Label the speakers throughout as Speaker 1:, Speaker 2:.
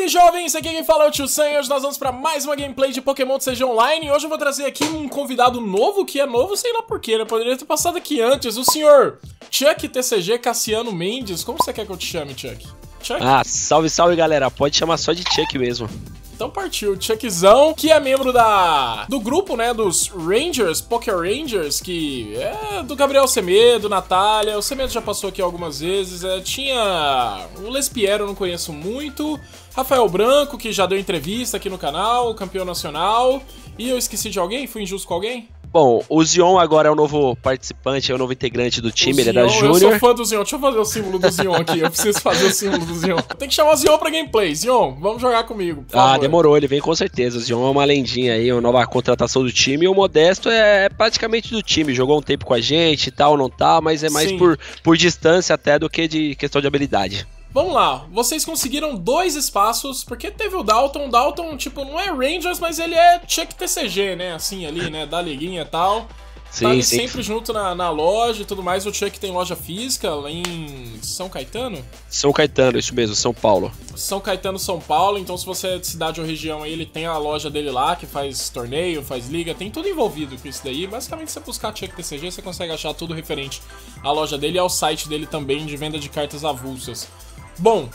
Speaker 1: jovens, aqui quem fala é o Tio Sam e hoje nós vamos para mais uma gameplay de Pokémon TCG Online. E hoje eu vou trazer aqui um convidado novo, que é novo sei lá porquê, né? Poderia ter passado aqui antes, o senhor Chuck TCG Cassiano Mendes. Como você quer que eu te chame, Chuck? Chuck?
Speaker 2: Ah, salve, salve galera, pode chamar só de Chuck mesmo.
Speaker 1: Então partiu, Chuckzão, que é membro do grupo, né, dos Rangers, Poké Rangers, que é do Gabriel Semedo, Natália. O Semedo já passou aqui algumas vezes. Tinha o Lespiero, eu não conheço muito. Rafael Branco, que já deu entrevista aqui no canal, campeão nacional. E eu esqueci de alguém? Fui injusto com alguém?
Speaker 2: Bom, o Zion agora é o novo participante, é o novo integrante do time, ele é da Júnior.
Speaker 1: Eu sou fã do Zion, deixa eu fazer o símbolo do Zion aqui, eu preciso fazer o símbolo do Zion. Tem que chamar o Zion pra gameplay. Zion, vamos jogar comigo, por favor.
Speaker 2: Demorou, ele vem com certeza. O Zion é uma lendinha aí, uma nova contratação do time. E o Modesto é praticamente do time, jogou um tempo com a gente e tal, não tá, mas é mais por distância até do que de questão de habilidade.
Speaker 1: Vamos lá, vocês conseguiram 2 espaços, porque teve o Dalton, tipo, não é Rangers, mas ele é Chuck TCG, né, assim ali, né, da liguinha e tal.
Speaker 2: Sim,
Speaker 1: tá ali
Speaker 2: sim.
Speaker 1: sempre junto na loja e tudo mais. O Chuck tem loja física lá em São Caetano?
Speaker 2: São Caetano, isso mesmo, São Paulo.
Speaker 1: São Caetano, São Paulo, então se você é de cidade ou região aí, ele tem a loja dele lá, que faz torneio, faz liga, tem tudo envolvido com isso daí. Basicamente, se você buscar Chuck TCG, você consegue achar tudo referente à loja dele e ao site dele também, de venda de cartas avulsas. Bom,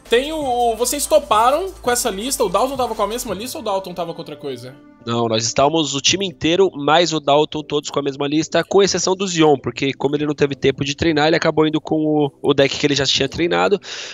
Speaker 1: vocês toparam com essa lista. O Dalton tava com a mesma lista ou o Dalton tava com outra coisa?
Speaker 2: Não, nós estávamos o time inteiro, mais o Dalton, todos com a mesma lista, com exceção do Zion, porque como ele não teve tempo de treinar, ele acabou indo com o deck que ele já tinha treinado.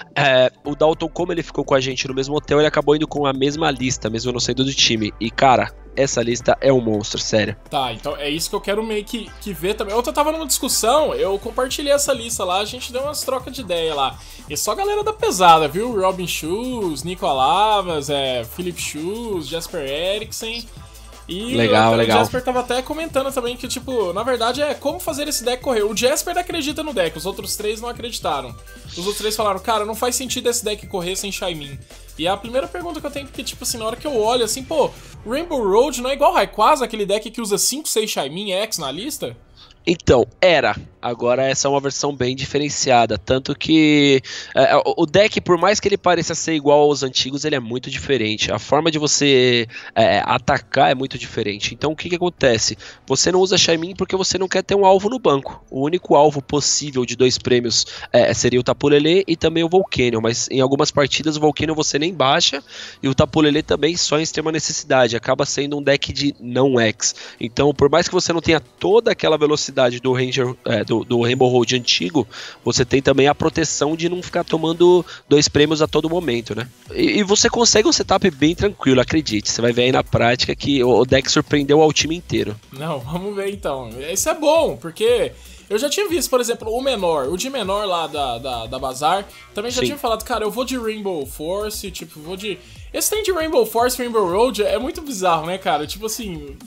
Speaker 2: O Dalton, como ele ficou com a gente no mesmo hotel, ele acabou indo com a mesma lista, mesmo não saindo do time. E cara, essa lista é um monstro, sério.
Speaker 1: Tá, então é isso que eu quero meio que ver também. Ontem eu tava numa discussão, eu compartilhei essa lista lá, a gente deu umas trocas de ideia lá. E só a galera da pesada, viu? Robin Schultz, Nico Alavas, Philip Schultz, Jasper Erickson. E
Speaker 2: legal.
Speaker 1: O Jasper tava até comentando também que, tipo, na verdade é como fazer esse deck correr. O Jasper acredita no deck, os outros 3 não acreditaram. Os outros 3 falaram, cara, não faz sentido esse deck correr sem Shaymin. E a primeira pergunta que eu tenho, porque, tipo assim, na hora que eu olho, assim, pô, Rainbow Road não é igual Rayquaza, aquele deck que usa 5, 6 Shaymin X na lista?
Speaker 2: Então, era. Agora essa é uma versão bem diferenciada, tanto que o deck, por mais que ele pareça ser igual aos antigos, ele é muito diferente. A forma de você atacar é muito diferente. Então o que acontece? Você não usa Shaymin porque você não quer ter um alvo no banco. O único alvo possível de 2 prêmios seria o Tapu Lele e também o Volcanion, mas em algumas partidas o Volcanion você nem baixa e o Tapu Lele também só em extrema necessidade. Acaba sendo um deck de não X. Então por mais que você não tenha toda aquela velocidade do Ranger, do Rainbow Road antigo, você tem também a proteção de não ficar tomando 2 prêmios a todo momento, né? E você consegue um setup bem tranquilo, acredite. Você vai ver aí na prática que o deck surpreendeu ao time inteiro.
Speaker 1: Não, vamos ver então. Isso é bom, porque eu já tinha visto, por exemplo, o de menor lá da Bazar, também já tinha falado, cara, eu vou de Rainbow Force, tipo, vou de... Esse trem de Rainbow Force, Rainbow Road é muito bizarro, né, cara? Tipo assim,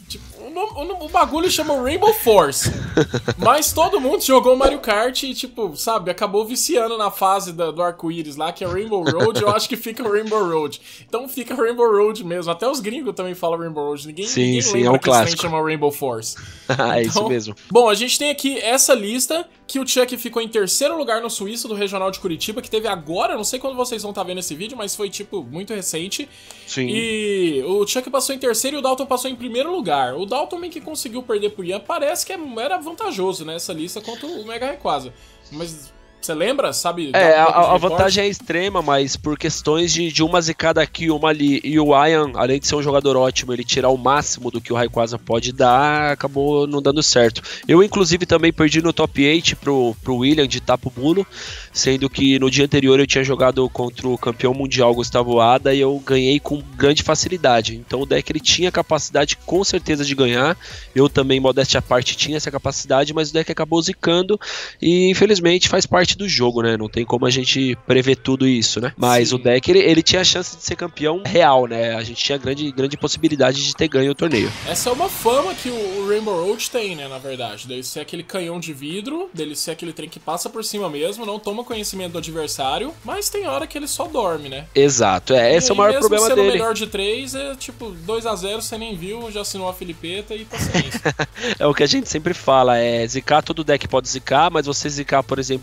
Speaker 1: o bagulho chama Rainbow Force, mas todo mundo jogou Mario Kart e, tipo, sabe, acabou viciando na fase do arco-íris lá, que é Rainbow Road, eu acho que fica Rainbow Road. Então fica Rainbow Road mesmo, até os gringos também falam Rainbow Road, ninguém lembra
Speaker 2: é um
Speaker 1: que esse trem
Speaker 2: clássico.
Speaker 1: chama Rainbow Force.
Speaker 2: É isso mesmo.
Speaker 1: Bom, a gente tem aqui essa lista, que o Chuck ficou em 3º lugar no Suíço do Regional de Curitiba, que teve agora, não sei quando vocês vão estar vendo esse vídeo, mas foi, tipo, muito recente.
Speaker 2: Sim.
Speaker 1: E o Chuck passou em 3º e o Dalton passou em 1º lugar. O Dalton meio que conseguiu perder pro Ian, parece que era vantajoso, né, essa lista contra o Mega Rayquaza. Mas... você lembra, sabe?
Speaker 2: A vantagem é extrema, mas por questões de uma zicada aqui, uma ali, e o Ian, além de ser um jogador ótimo, ele tirar o máximo do que o Rayquaza pode dar, acabou não dando certo. Eu, inclusive, também perdi no top 8 pro William de Tapu Bulo, sendo que no dia anterior eu tinha jogado contra o campeão mundial Gustavo Ada e eu ganhei com grande facilidade. Então o deck ele tinha capacidade com certeza de ganhar, eu também, modéstia à parte, tinha essa capacidade, mas o deck acabou zicando e infelizmente faz parte do jogo, né? Não tem como a gente prever tudo isso, né? Mas o deck, ele tinha a chance de ser campeão real, né? A gente tinha grande possibilidade de ter ganho o torneio.
Speaker 1: Essa é uma fama que o Rainbow Road tem, né? Na verdade. Dele ser aquele canhão de vidro, dele ser aquele trem que passa por cima mesmo, não toma conhecimento do adversário, mas tem hora que ele só dorme, né?
Speaker 2: Exato. Esse é o maior problema dele.
Speaker 1: Mesmo sendo melhor de 3, é tipo 2-0, você nem viu, já assinou a filipeta e paciência.
Speaker 2: É o que a gente sempre fala, zicar todo deck pode zicar, mas você zicar, por exemplo, com um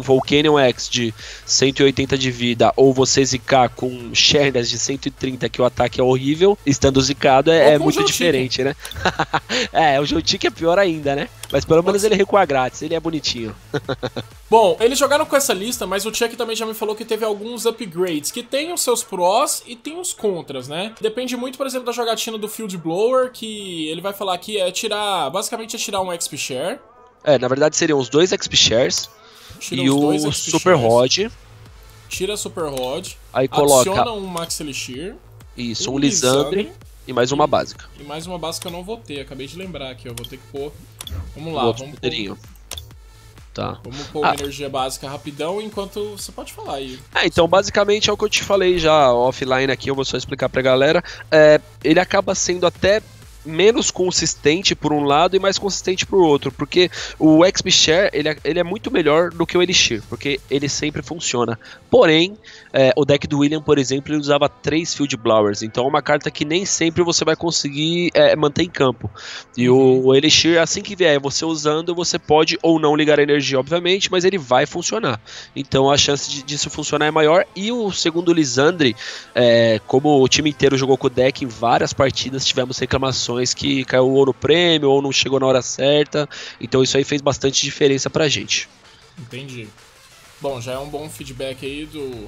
Speaker 2: Volcanion X de 180 de vida ou você zicar com Shernas de 130 que o ataque é horrível, estando zicado é muito diferente, né? O Joltik é pior ainda, né? Mas pelo menos ele recua grátis, ele é bonitinho.
Speaker 1: Bom, eles jogaram com essa lista, mas o Chuck também já me falou que teve alguns upgrades, que tem os seus prós e tem os contras, né? Depende muito, por exemplo, da jogatina do Field Blower, que ele vai falar que basicamente é tirar um XP Share.
Speaker 2: Na verdade seriam os 2 XP Shares e o Super Rod.
Speaker 1: Tira Super Rod,
Speaker 2: aí coloca...
Speaker 1: adiciona um Max Elixir.
Speaker 2: Isso, um Lissandre e mais uma básica.
Speaker 1: E mais uma básica eu não vou ter, acabei de lembrar aqui, eu vou ter que pôr... Vamos lá, vamos pôr...
Speaker 2: Tá.
Speaker 1: Vamos pôr uma energia básica rapidão, enquanto você pode falar aí.
Speaker 2: Então basicamente é o que eu te falei já offline aqui, eu vou só explicar pra galera. Ele acaba sendo até menos consistente por um lado e mais consistente por outro, porque o XP Share ele é muito melhor do que o Elixir, porque ele sempre funciona. Porém, o deck do William, por exemplo, ele usava 3 Field Blowers, então é uma carta que nem sempre você vai conseguir manter em campo. E o Elixir, assim que vier você usando, você pode ou não ligar a energia, obviamente, mas ele vai funcionar. Então a chance disso funcionar é maior. E o segundo Lissandre, como o time inteiro jogou com o deck em várias partidas, tivemos reclamações que caiu ou no prêmio ou não chegou na hora certa, então isso aí fez bastante diferença pra gente.
Speaker 1: Entendi. Bom, já é um bom feedback aí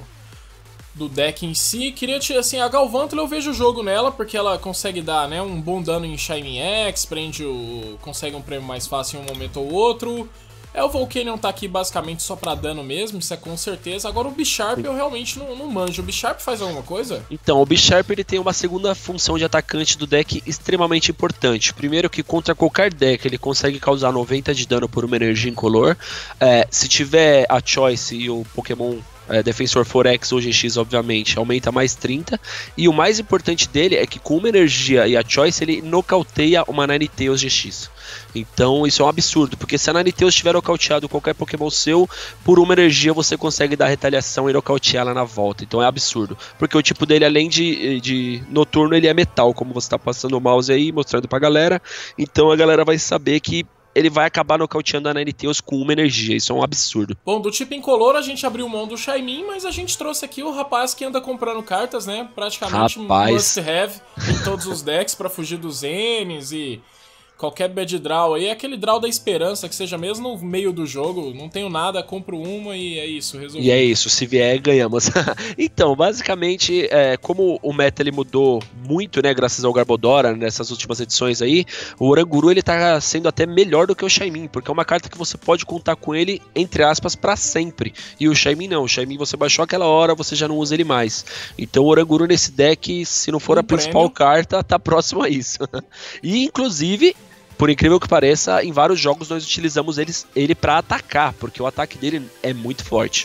Speaker 1: do deck em si. Queria te, assim, a Galvantula eu vejo o jogo nela, porque ela consegue dar, né, um bom dano em Shining X, consegue um prêmio mais fácil em um momento ou outro. O Volcanion tá aqui basicamente só pra dano mesmo, isso é com certeza. Agora o Bisharp eu realmente não manjo. O Bisharp faz alguma coisa?
Speaker 2: Então, o Bisharp ele tem uma segunda função de atacante do deck extremamente importante. Primeiro que contra qualquer deck ele consegue causar 90 de dano por uma energia incolor. Se tiver a Choice e o Pokémon Defensor Forex ou GX, obviamente, aumenta mais 30. E o mais importante dele é que com uma energia e a Choice ele nocauteia uma Ninetales GX. Então isso é um absurdo, porque se a Ninetales tiver nocauteado qualquer Pokémon seu, por uma energia você consegue dar retaliação e nocautear ela na volta. Então é absurdo, porque o tipo dele, além de noturno, ele é metal, como você está passando o mouse aí, mostrando pra galera. Então a galera vai saber que ele vai acabar nocauteando a Ninetales com uma energia, isso é um absurdo.
Speaker 1: Bom, do tipo incolor a gente abriu mão do Shaymin, mas a gente trouxe aqui o rapaz que anda comprando cartas, né? Praticamente must have em todos os decks pra fugir dos M's e qualquer bad draw aí. É aquele draw da esperança, que seja mesmo no meio do jogo, não tenho nada, compro uma e é isso, resolvido.
Speaker 2: E é isso, se vier, ganhamos. Então, basicamente, como o meta ele mudou muito, né, graças ao Garbodora, nessas últimas edições aí, o Oranguru ele tá sendo até melhor do que o Shaymin, porque é uma carta que você pode contar com ele, entre aspas, pra sempre. E o Shaymin não, o Shaymin você baixou aquela hora, você já não usa ele mais. Então o Oranguru nesse deck, se não for a principal carta, tá próximo a isso. E, inclusive, por incrível que pareça, em vários jogos nós utilizamos ele pra atacar, porque o ataque dele é muito forte.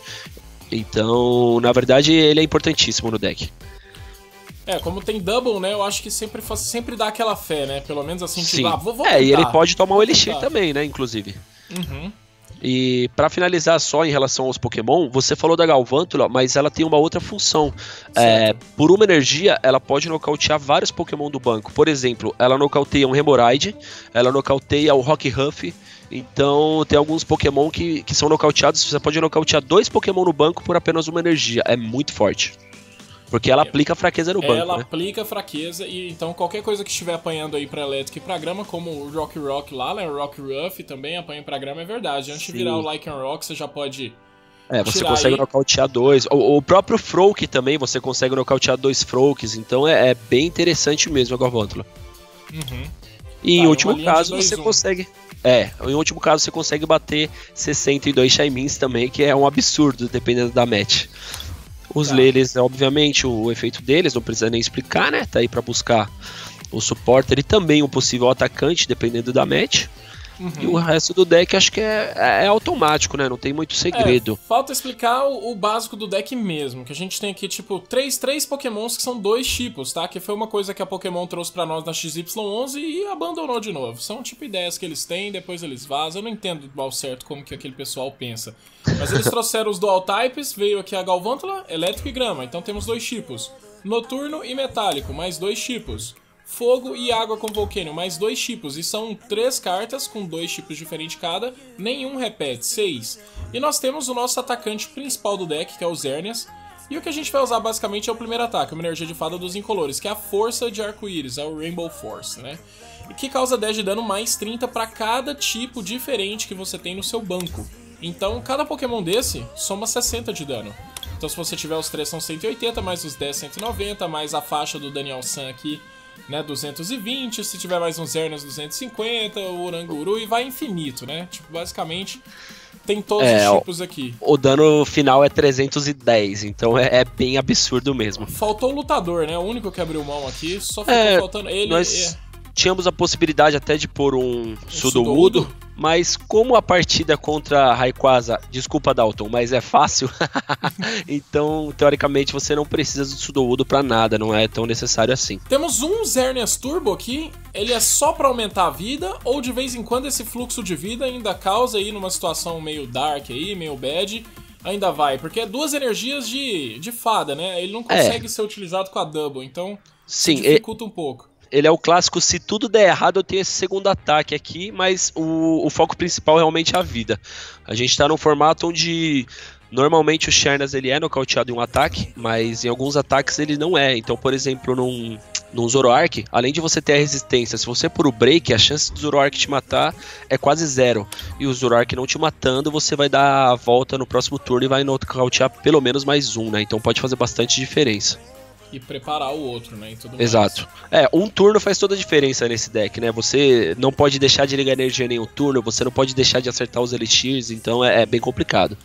Speaker 2: Então, na verdade, ele é importantíssimo no deck.
Speaker 1: Como tem double, né, eu acho que sempre dá aquela fé, né, pelo menos assim,
Speaker 2: sim.
Speaker 1: Tipo, vou tentar.
Speaker 2: E ele pode tomar o Elixir também, né, inclusive.
Speaker 1: Uhum.
Speaker 2: E pra finalizar só em relação aos Pokémon, você falou da Galvantula, mas ela tem uma outra função. Por uma energia, ela pode nocautear vários Pokémon do banco. Por exemplo, ela nocauteia um Hemorrhide, ela nocauteia o Rockruff. Então tem alguns Pokémon que são nocauteados. Você pode nocautear 2 Pokémon no banco por apenas uma energia. É muito forte. Porque ela aplica fraqueza no banco,
Speaker 1: Ela
Speaker 2: né?
Speaker 1: aplica fraqueza e então qualquer coisa que estiver apanhando aí pra elétrico e pra grama, como o Rock lá, né? O Rockruff também apanha pra grama, é verdade. Antes de virar o Lycanroc, você já pode
Speaker 2: você consegue nocautear 2. O próprio Froak também, você consegue nocautear 2 Froaks. Então é bem interessante mesmo a Galvantula.
Speaker 1: Uhum.
Speaker 2: E em último caso você consegue... em último caso você consegue bater 62 Shaymins também, que é um absurdo, dependendo da match. Os Leles, obviamente, o efeito deles, não precisa nem explicar, né? Tá aí pra buscar o supporter e também um possível atacante, dependendo da match. Uhum. E o resto do deck acho que é automático, né? Não tem muito segredo.
Speaker 1: Falta explicar o básico do deck mesmo, que a gente tem aqui, tipo, três Pokémons que são 2 tipos, tá? Que foi uma coisa que a Pokémon trouxe pra nós na XY11 e abandonou de novo. São, tipo, ideias que eles têm, depois eles vazam. Eu não entendo ao certo como que aquele pessoal pensa. Mas eles trouxeram os Dual Types, veio aqui a Galvantula, Elétrico e Grama. Então temos 2 tipos. Noturno e Metálico, mais 2 tipos. fogo e água com Volcanion, mais 2 tipos. E são 3 cartas com 2 tipos diferentes cada, nenhum repete, 6. E nós temos o nosso atacante principal do deck, que é o Xerneas. E o que a gente vai usar basicamente é o primeiro ataque, uma energia de fada dos incolores, que é a força de arco-íris, é o Rainbow Force, né? E que causa 10 de dano mais 30 para cada tipo diferente que você tem no seu banco. Então, cada Pokémon desse soma 60 de dano. Então, se você tiver os 3 são 180, mais os 10, 190, mais a faixa do Daniel San aqui, né, 220, se tiver mais uns Xerneas 250, o Oranguru, e vai infinito, né? Tipo, basicamente... Tem todos os tipos aqui.
Speaker 2: O dano final é 310, então é bem absurdo mesmo.
Speaker 1: Faltou o lutador, né? O único que abriu mão aqui, só ficou faltando ele.
Speaker 2: Nós tínhamos a possibilidade até de pôr um Sudowoodo, mas como a partida contra Rayquaza, desculpa Dalton, mas é fácil, então teoricamente você não precisa do Sudowoodo pra nada, não é tão necessário assim.
Speaker 1: Temos um Xerneas Turbo aqui, ele é só pra aumentar a vida, ou de vez em quando esse fluxo de vida ainda causa aí numa situação meio dark aí, meio bad, ainda vai, porque é 2 energias de fada, né? Ele não consegue ser utilizado com a double, então
Speaker 2: sim,
Speaker 1: dificulta um pouco.
Speaker 2: Ele é o clássico, se tudo der errado eu tenho esse segundo ataque aqui, mas o foco principal realmente é a vida. A gente tá num formato onde normalmente o Xerneas ele é nocauteado em um ataque, mas em alguns ataques ele não é. Então, por exemplo, num Zoroark, além de você ter a resistência, se você pôr o break, a chance do Zoroark te matar é quase 0. E o Zoroark não te matando, você vai dar a volta no próximo turno e vai nocautear pelo menos mais um, né? Então pode fazer bastante diferença.
Speaker 1: E preparar o outro, né? E tudo
Speaker 2: Exato.
Speaker 1: Mais.
Speaker 2: Um turno faz toda a diferença nesse deck, né? Você não pode deixar de ligar energia em nenhum turno, você não pode deixar de acertar os elixirs, então é bem complicado.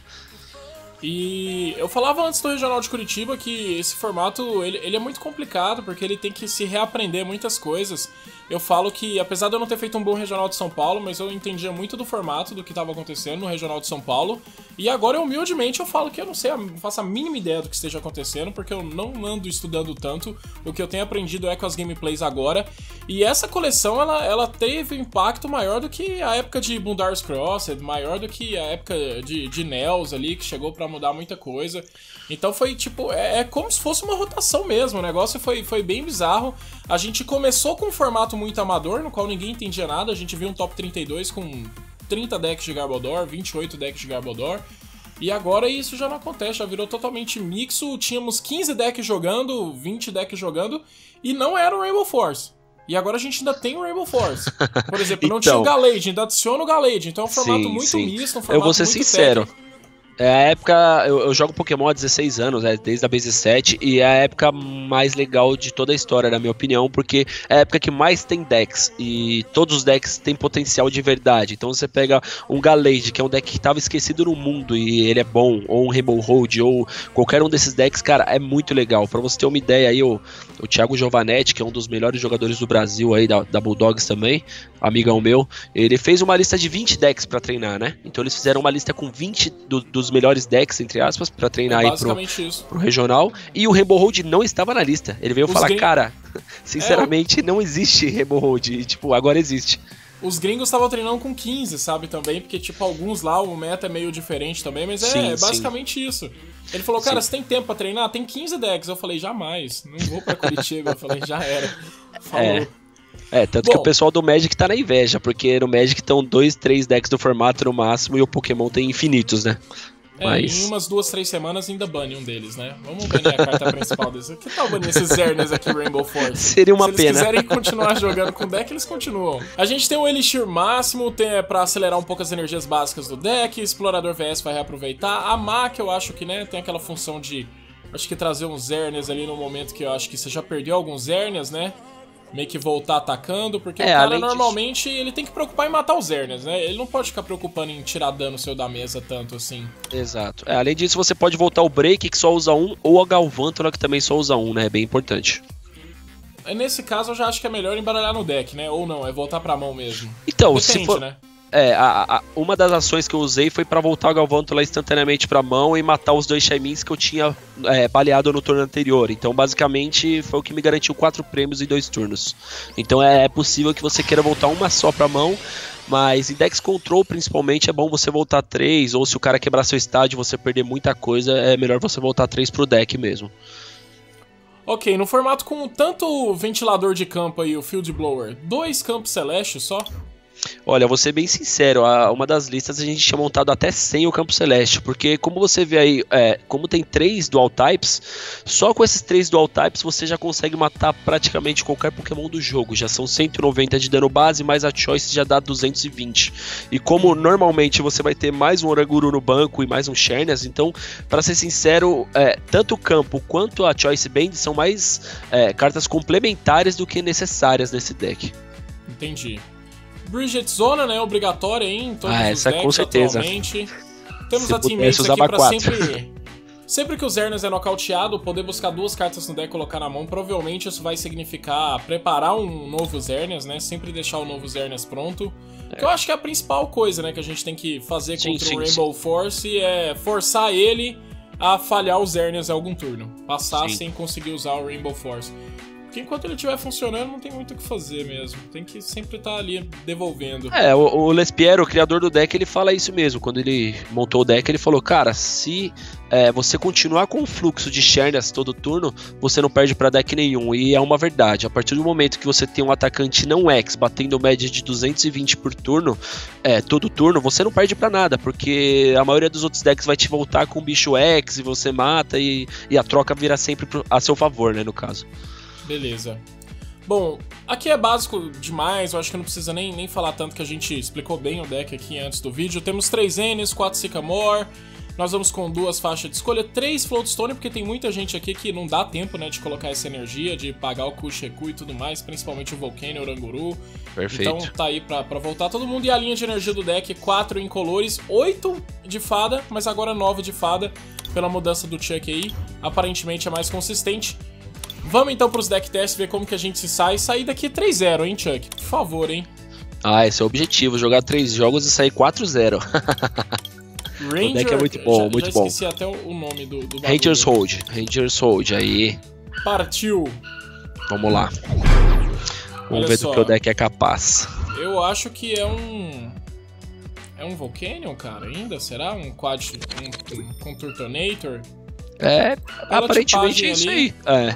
Speaker 1: E eu falava antes do Regional de Curitiba que esse formato ele é muito complicado, porque ele tem que se reaprender muitas coisas. Eu falo que, apesar de eu não ter feito um bom Regional de São Paulo, mas eu entendia muito do formato, do que estava acontecendo no Regional de São Paulo. E agora, humildemente, eu falo que eu não sei, não faço a mínima ideia do que esteja acontecendo, porque eu não ando estudando tanto. O que eu tenho aprendido é com as gameplays agora. E essa coleção, ela teve impacto maior do que a época de Bundar's Crossed, maior do que a época de Nels ali, que chegou pra mudar muita coisa. Então foi tipo, é como se fosse uma rotação mesmo, o negócio foi bem bizarro. A gente começou com um formato muito amador, no qual ninguém entendia nada, a gente viu um top 32 com 30 decks de Garbodor, 28 decks de Garbodor, e agora isso já não acontece, já virou totalmente mixo, tínhamos 15 decks jogando, 20 decks jogando, e não era o Rainbow Force. E agora a gente ainda tem o Rainbow Force. Por exemplo, não tinha o Gallade, ainda adiciona o Gallade, então é um formato muito misto, um formato
Speaker 2: eu vou ser
Speaker 1: muito
Speaker 2: sincero.
Speaker 1: técnico.
Speaker 2: É a época, eu jogo Pokémon há 16 anos, desde a Base 7, e é a época mais legal de toda a história, na minha opinião, porque é a época que mais tem decks, e todos os decks têm potencial de verdade. Então você pega um Gallade, que é um deck que estava esquecido no mundo, e ele é bom, ou um Rainbow Road, ou qualquer um desses decks, cara, é muito legal. Pra você ter uma ideia aí, o Thiago Giovanetti, que é um dos melhores jogadores do Brasil aí, da Bulldogs também, amigão meu, ele fez uma lista de 20 decks pra treinar, né? Então eles fizeram uma lista com 20 dos melhores decks, entre aspas, pra treinar aí pro regional, e o Rainbow Road não estava na lista. Ele veio falar, cara, sinceramente, não existe Rainbow Road, e tipo, agora existe.
Speaker 1: Os gringos estavam treinando com 15, sabe, também, porque tipo, alguns lá o meta é meio diferente também, mas é basicamente isso. Ele falou, cara, você tem tempo pra treinar? Tem 15 decks. Eu falei, jamais, não vou pra Curitiba. Eu falei, já era. Falou.
Speaker 2: Tanto que o pessoal do Magic tá na inveja, porque no Magic estão 2, 3 decks do formato no máximo e o Pokémon tem infinitos, né?
Speaker 1: Em umas 2, 3 semanas ainda bane um deles, né? Vamos banir a carta principal desse. Que tal banir esses Xerneas aqui, Rainbow Force?
Speaker 2: Seria uma pena. Se
Speaker 1: eles quiserem continuar jogando com o deck, eles continuam. A gente tem o Elixir máximo, pra acelerar um pouco as energias básicas do deck. Explorador VS vai reaproveitar. A Mac, eu acho que, né, tem aquela função de... Acho que trazer uns Xerneas ali no momento que eu acho que você já perdeu alguns Xerneas, né? Meio que voltar atacando, porque o cara normalmente ele tem que preocupar em matar os Xerneas, né? Ele não pode ficar preocupando em tirar dano seu da mesa tanto assim.
Speaker 2: Exato. Além disso, você pode voltar o Break, que só usa um, ou a Galvantula, que também só usa um, né? É bem importante.
Speaker 1: Nesse caso, eu já acho que é melhor embaralhar no deck, né? Ou não, é voltar pra mão mesmo.
Speaker 2: Então,
Speaker 1: depende,
Speaker 2: se for...
Speaker 1: né?
Speaker 2: Uma das ações que eu usei foi pra voltar o Galvantula instantaneamente pra mão e matar os 2 Shaimins que eu tinha baleado no turno anterior. Então, basicamente, foi o que me garantiu 4 prêmios em 2 turnos. Então, é possível que você queira voltar uma só pra mão, mas em Dex Control, principalmente, é bom você voltar 3, ou se o cara quebrar seu estádio e você perder muita coisa, é melhor você voltar 3 pro deck mesmo.
Speaker 1: Ok, no formato com tanto o ventilador de campo e o Field Blower, 2 campos celestes só?
Speaker 2: Olha, vou ser bem sincero, uma das listas a gente tinha montado até sem o campo celeste, porque como você vê aí, como tem 3 dual types, só com esses 3 dual types você já consegue matar praticamente qualquer Pokémon do jogo, já são 190 de dano base, mais a Choice já dá 220, e como normalmente você vai ter mais um Oranguru no banco e mais um Xerneas, então, para ser sincero, tanto o campo quanto a Choice Band são mais cartas complementares do que necessárias nesse deck.
Speaker 1: Entendi. Bridget Zona, né, obrigatória em todos os decks
Speaker 2: com certeza.
Speaker 1: Atualmente. Temos
Speaker 2: Se
Speaker 1: a teammates aqui pra
Speaker 2: 4.
Speaker 1: sempre que o Xerneas é nocauteado, poder buscar 2 cartas no deck e colocar na mão, provavelmente isso vai significar preparar um novo Xerneas, né, sempre deixar o novo Xerneas pronto. Que eu acho que é a principal coisa, né, que a gente tem que fazer contra o Rainbow Force é forçar ele a falhar os Xerneas em algum turno. Passar sem conseguir usar o Rainbow Force. Porque enquanto ele estiver funcionando, não tem muito o que fazer mesmo. Tem que sempre estar ali devolvendo.
Speaker 2: O Lespiero, o criador do deck, ele fala isso mesmo. Quando ele montou o deck, ele falou, cara, se você continuar com o fluxo de Xerneas todo turno, você não perde pra deck nenhum. E é uma verdade. A partir do momento que você tem um atacante não X batendo média de 220 por turno, todo turno, você não perde pra nada. Porque a maioria dos outros decks vai te voltar com um bicho X e você mata e a troca vira sempre a seu favor, né, no caso.
Speaker 1: Beleza. Bom, aqui é básico demais, eu acho que não precisa nem falar tanto, que a gente explicou bem o deck aqui antes do vídeo. Temos 3 Ns, 4 Sycamore, nós vamos com 2 faixas de escolha, 3 Floatstone, porque tem muita gente aqui que não dá tempo, né, de colocar essa energia, de pagar o Kusheku e tudo mais, principalmente o Volcano e o Oranguru. Perfeito. Então tá aí pra voltar todo mundo. E a linha de energia do deck, 4 incolores, 8 de fada, mas agora 9 de fada, pela mudança do Chuck aí, aparentemente é mais consistente. Vamos então pros deck tests, ver como que a gente se sai. Sair daqui 3-0, hein, Chuck? Por favor, hein?
Speaker 2: Esse é o objetivo, jogar 3 jogos e sair 4-0
Speaker 1: Ranger,
Speaker 2: o deck é muito bom,
Speaker 1: já esqueci até o nome do
Speaker 2: Rangers Hold, aí.
Speaker 1: Partiu.
Speaker 2: Vamos lá. Vamos ver do que o deck é capaz.
Speaker 1: Eu acho que é um Volcanion, cara, ainda? Será? Um Quad... um Conturtonator?
Speaker 2: Aparentemente é isso aí.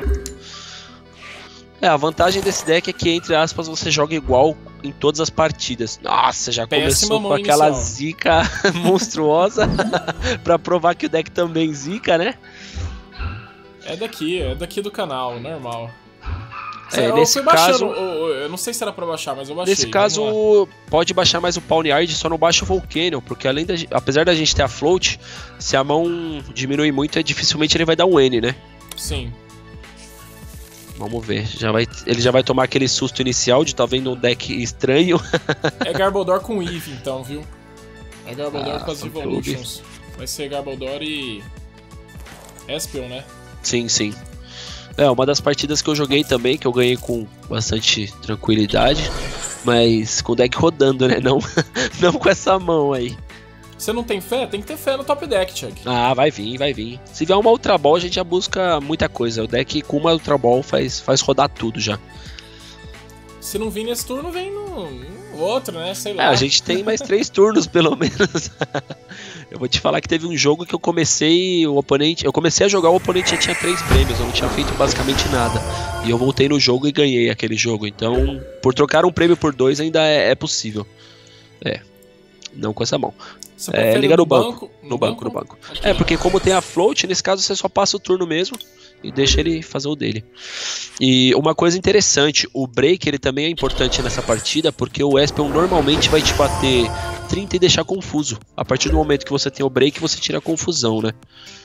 Speaker 2: A vantagem desse deck é que, entre aspas, você joga igual em todas as partidas. Nossa, já começou com aquela zica monstruosa pra provar que o deck também zica, né?
Speaker 1: É daqui do canal, normal.
Speaker 2: Nesse caso,
Speaker 1: eu não sei se era pra baixar, mas eu baixei.
Speaker 2: Nesse caso, pode baixar mais o Pawniard, só não baixa o Volcanion, porque apesar da gente ter a Float, se a mão diminuir muito, dificilmente ele vai dar um N, né?
Speaker 1: Sim.
Speaker 2: Vamos ver, ele já vai tomar aquele susto inicial de estar vendo um deck estranho.
Speaker 1: É Garbodor com Eve, então, viu? É Garbodor com as Evolutions. Vai ser Garbodor e... Espion, né?
Speaker 2: Sim. Uma das partidas que eu joguei também, que eu ganhei com bastante tranquilidade, mas com o deck rodando, né? Não com essa mão aí.
Speaker 1: Você não tem fé? Tem que ter fé no top deck, Chuck.
Speaker 2: Vai vir. Se vier uma Ultra Ball, a gente já busca muita coisa. O deck com uma Ultra Ball faz rodar tudo já.
Speaker 1: Se não vir nesse turno, vem no outro, né? Sei lá.
Speaker 2: A gente tem mais 3 turnos, pelo menos. Eu vou te falar que teve um jogo que eu comecei a jogar, o oponente já tinha 3 prêmios, eu não tinha feito basicamente nada. E eu voltei no jogo e ganhei aquele jogo. Então, por trocar um prêmio por 2 ainda é possível. Não com essa mão. Liga no banco. No banco. Okay. Porque como tem a float, nesse caso você só passa o turno mesmo e deixa ele fazer o dele. E uma coisa interessante, o break ele também é importante nessa partida, porque o Espion normalmente vai te bater 30 e deixar confuso. A partir do momento que você tem o break, você tira a confusão, né?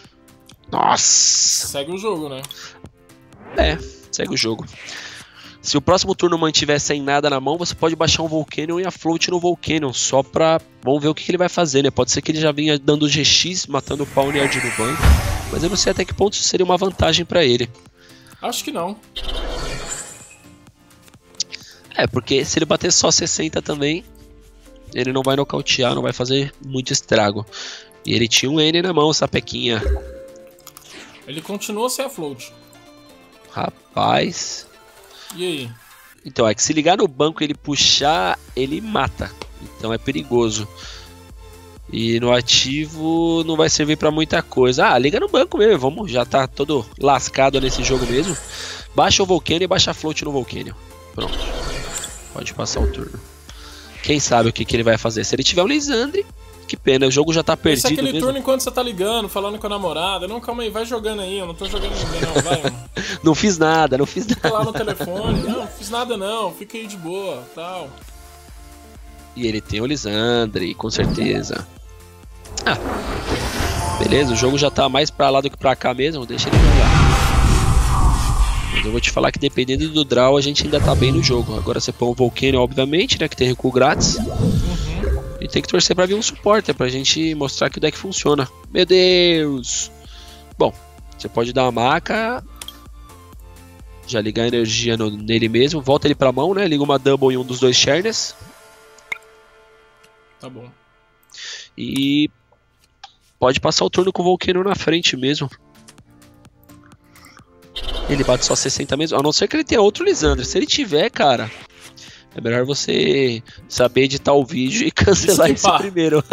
Speaker 2: Nossa!
Speaker 1: Segue o jogo, né?
Speaker 2: Segue o jogo. Se o próximo turno mantiver sem nada na mão, você pode baixar um Volcanion e a float no Volcanion, só pra... Vamos ver o que ele vai fazer, né? Pode ser que ele já vinha dando GX, matando o Pawniard no banco, mas eu não sei até que ponto isso seria uma vantagem pra ele.
Speaker 1: Acho que não.
Speaker 2: Porque se ele bater só 60 também, ele não vai nocautear, não vai fazer muito estrago. E ele tinha um N na mão, sapequinha.
Speaker 1: Ele continua sem a float.
Speaker 2: Rapaz...
Speaker 1: E aí?
Speaker 2: Então, é que se ligar no banco e ele puxar, ele mata. Então é perigoso. E no ativo não vai servir pra muita coisa. Ah, liga no banco mesmo, vamos, já tá todo lascado nesse jogo mesmo. Baixa o Volcanion e baixa a float no Volcanion. Pronto. Pode passar o turno. Quem sabe o que, que ele vai fazer. Se ele tiver um Lisandre, que pena, o jogo já tá perdido.
Speaker 1: Esse é aquele
Speaker 2: mesmo.
Speaker 1: turno enquanto você tá ligando, falando com a namorada. Não, calma aí, vai jogando aí, eu não tô jogando ninguém não, vai, mano.
Speaker 2: Não fiz nada, não fiz
Speaker 1: Fica
Speaker 2: nada.
Speaker 1: lá no telefone, não fiz nada não, fica aí de boa, tal.
Speaker 2: E ele tem o Lisandre, com certeza. Ah, beleza, o jogo já tá mais pra lá do que pra cá mesmo, deixa ele jogar. Mas eu vou te falar que dependendo do draw a gente ainda tá bem no jogo. Agora você põe o Volcanion, obviamente, né, que tem recuo grátis. E tem que torcer pra vir um suporte, pra gente mostrar que o deck funciona. Meu Deus! Bom, você pode dar uma maca, já ligar a energia nele mesmo, volta ele pra mão, né, liga uma double em um dos dois Sharness.
Speaker 1: Tá bom.
Speaker 2: E pode passar o turno com o Volcanion na frente mesmo. Ele bate só 60 mesmo, a não ser que ele tenha outro Lisandre. Se ele tiver, cara, é melhor você saber editar o vídeo e cancelar esse primeiro.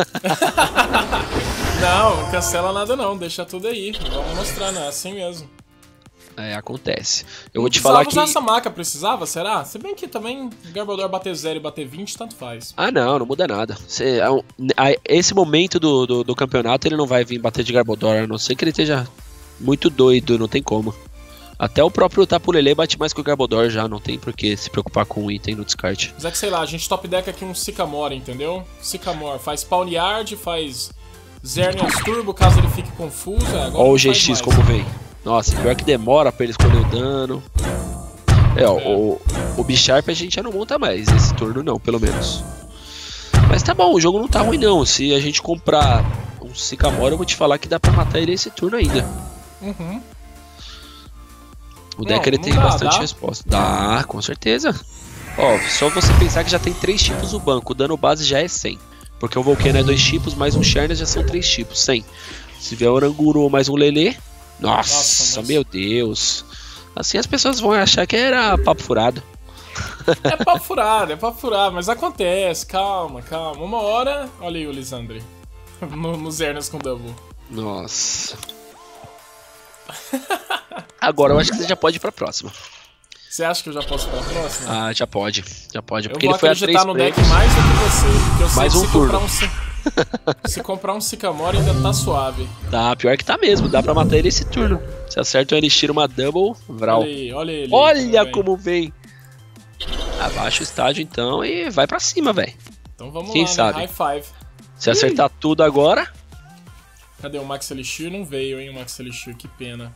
Speaker 1: Não, cancela nada não, deixa tudo aí. Vamos mostrar, né? Assim mesmo.
Speaker 2: É, acontece. Eu vou te falar que...
Speaker 1: usar essa maca, precisava, será? Se bem que também Garbodor bater 0 e bater 20, tanto faz.
Speaker 2: Ah, não muda nada. Esse momento do campeonato ele não vai vir bater de Garbodor, a não ser que ele esteja muito doido, não tem como. Até o próprio Tapu Lele bate mais que o Garbodor já, não tem por que se preocupar com um item no descarte.
Speaker 1: Mas é que sei lá, a gente top deck aqui um Sycamore, entendeu? Sycamore faz Pawniard, faz Xerneas Turbo, caso ele fique confuso.
Speaker 2: Olha o GX como vem. Nossa, pior que demora pra ele escolher o dano. O Bisharp a gente já não monta mais, esse turno não, pelo menos. Mas tá bom, o jogo não tá ruim não. Se a gente comprar um Sycamore, eu vou te falar que dá pra matar ele esse turno ainda. O deck ele tem bastante resposta. Dá, com certeza. Ó, só você pensar que já tem 3 tipos no banco, o dano base já é 100. Porque o Volcanion é 2 tipos, mais um Sharness já são 3 tipos, 100. Se vier o Oranguru mais um Lele... Nossa, meu Deus. Assim as pessoas vão achar que era papo furado.
Speaker 1: É papo furado, mas acontece, calma. Uma hora, olha aí o Lisandre. no Xerneas com double.
Speaker 2: Nossa. Agora eu acho que você já pode ir pra próxima.
Speaker 1: Você acha que eu já posso ir pra próxima?
Speaker 2: Ah, já pode. Porque
Speaker 1: eu vou acreditar no deck mais do que você. Porque eu sei
Speaker 2: mais
Speaker 1: que
Speaker 2: um turno.
Speaker 1: Se comprar um Sycamore ainda tá suave.
Speaker 2: Tá, pior que tá mesmo. Dá pra matar ele esse turno. Se acerta um Elixir, uma double, Vral.
Speaker 1: Olha ele.
Speaker 2: Olha como vem. Abaixa o estádio então e vai pra cima, velho.
Speaker 1: Então vamos
Speaker 2: Quem
Speaker 1: lá,
Speaker 2: sabe?
Speaker 1: né? High five.
Speaker 2: Se acertar tudo agora...
Speaker 1: Cadê o Max Elixir? Não veio, hein, o Max Elixir. Que pena.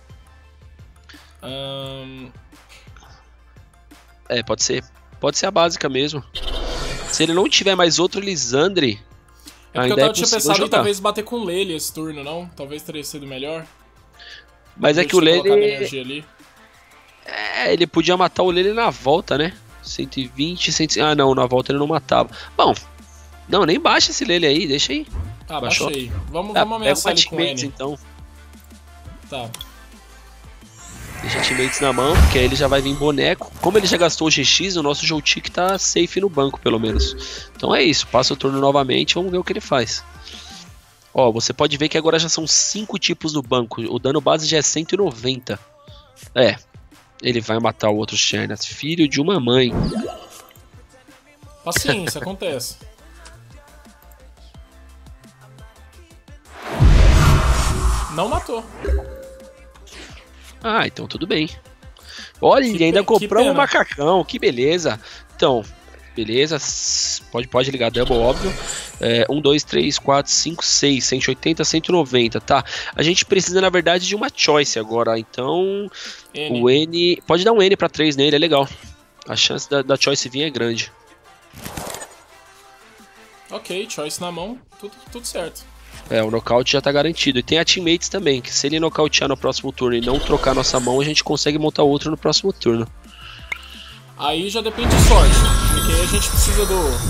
Speaker 2: É, pode ser a básica mesmo. Se ele não tiver mais outro Lisandre, ainda
Speaker 1: eu tinha pensado em talvez bater com o Lele esse turno, não? Talvez teria sido melhor.
Speaker 2: Mas é que o Lele... ele podia matar o Lele na volta, né? 120, 100... Ah, não, na volta ele não matava. Bom, não, nem baixa esse Lele aí, deixa aí.
Speaker 1: Ah, baixei. Vamos ameaçar ele com N.
Speaker 2: Então.
Speaker 1: Tá.
Speaker 2: Deixa teammates na mão, porque aí ele já vai vir boneco. Como ele já gastou o GX, o nosso Joltik tá safe no banco, pelo menos. Então é isso, passa o turno novamente, vamos ver o que ele faz. Ó, você pode ver que agora já são 5 tipos no banco. O dano base já é 190. É, ele vai matar o outro Sharness, filho de uma mãe.
Speaker 1: Paciência, acontece. Não matou.
Speaker 2: Ah, então tudo bem. Olha, ele ainda comprou um macacão, que beleza. Então, beleza, pode ligar double, óbvio. 1, 2, 3, 4, 5, 6, 180, 190, tá. A gente precisa, na verdade, de uma choice agora, então... N. O N... Pode dar um N pra 3 nele, é legal. A chance da choice vir é grande.
Speaker 1: Ok, choice na mão, tudo certo.
Speaker 2: O nocaute já tá garantido. E tem a teammates também, que se ele nocautear no próximo turno e não trocar nossa mão, a gente consegue montar outro no próximo turno.
Speaker 1: Aí já depende de sorte, porque aí a gente precisa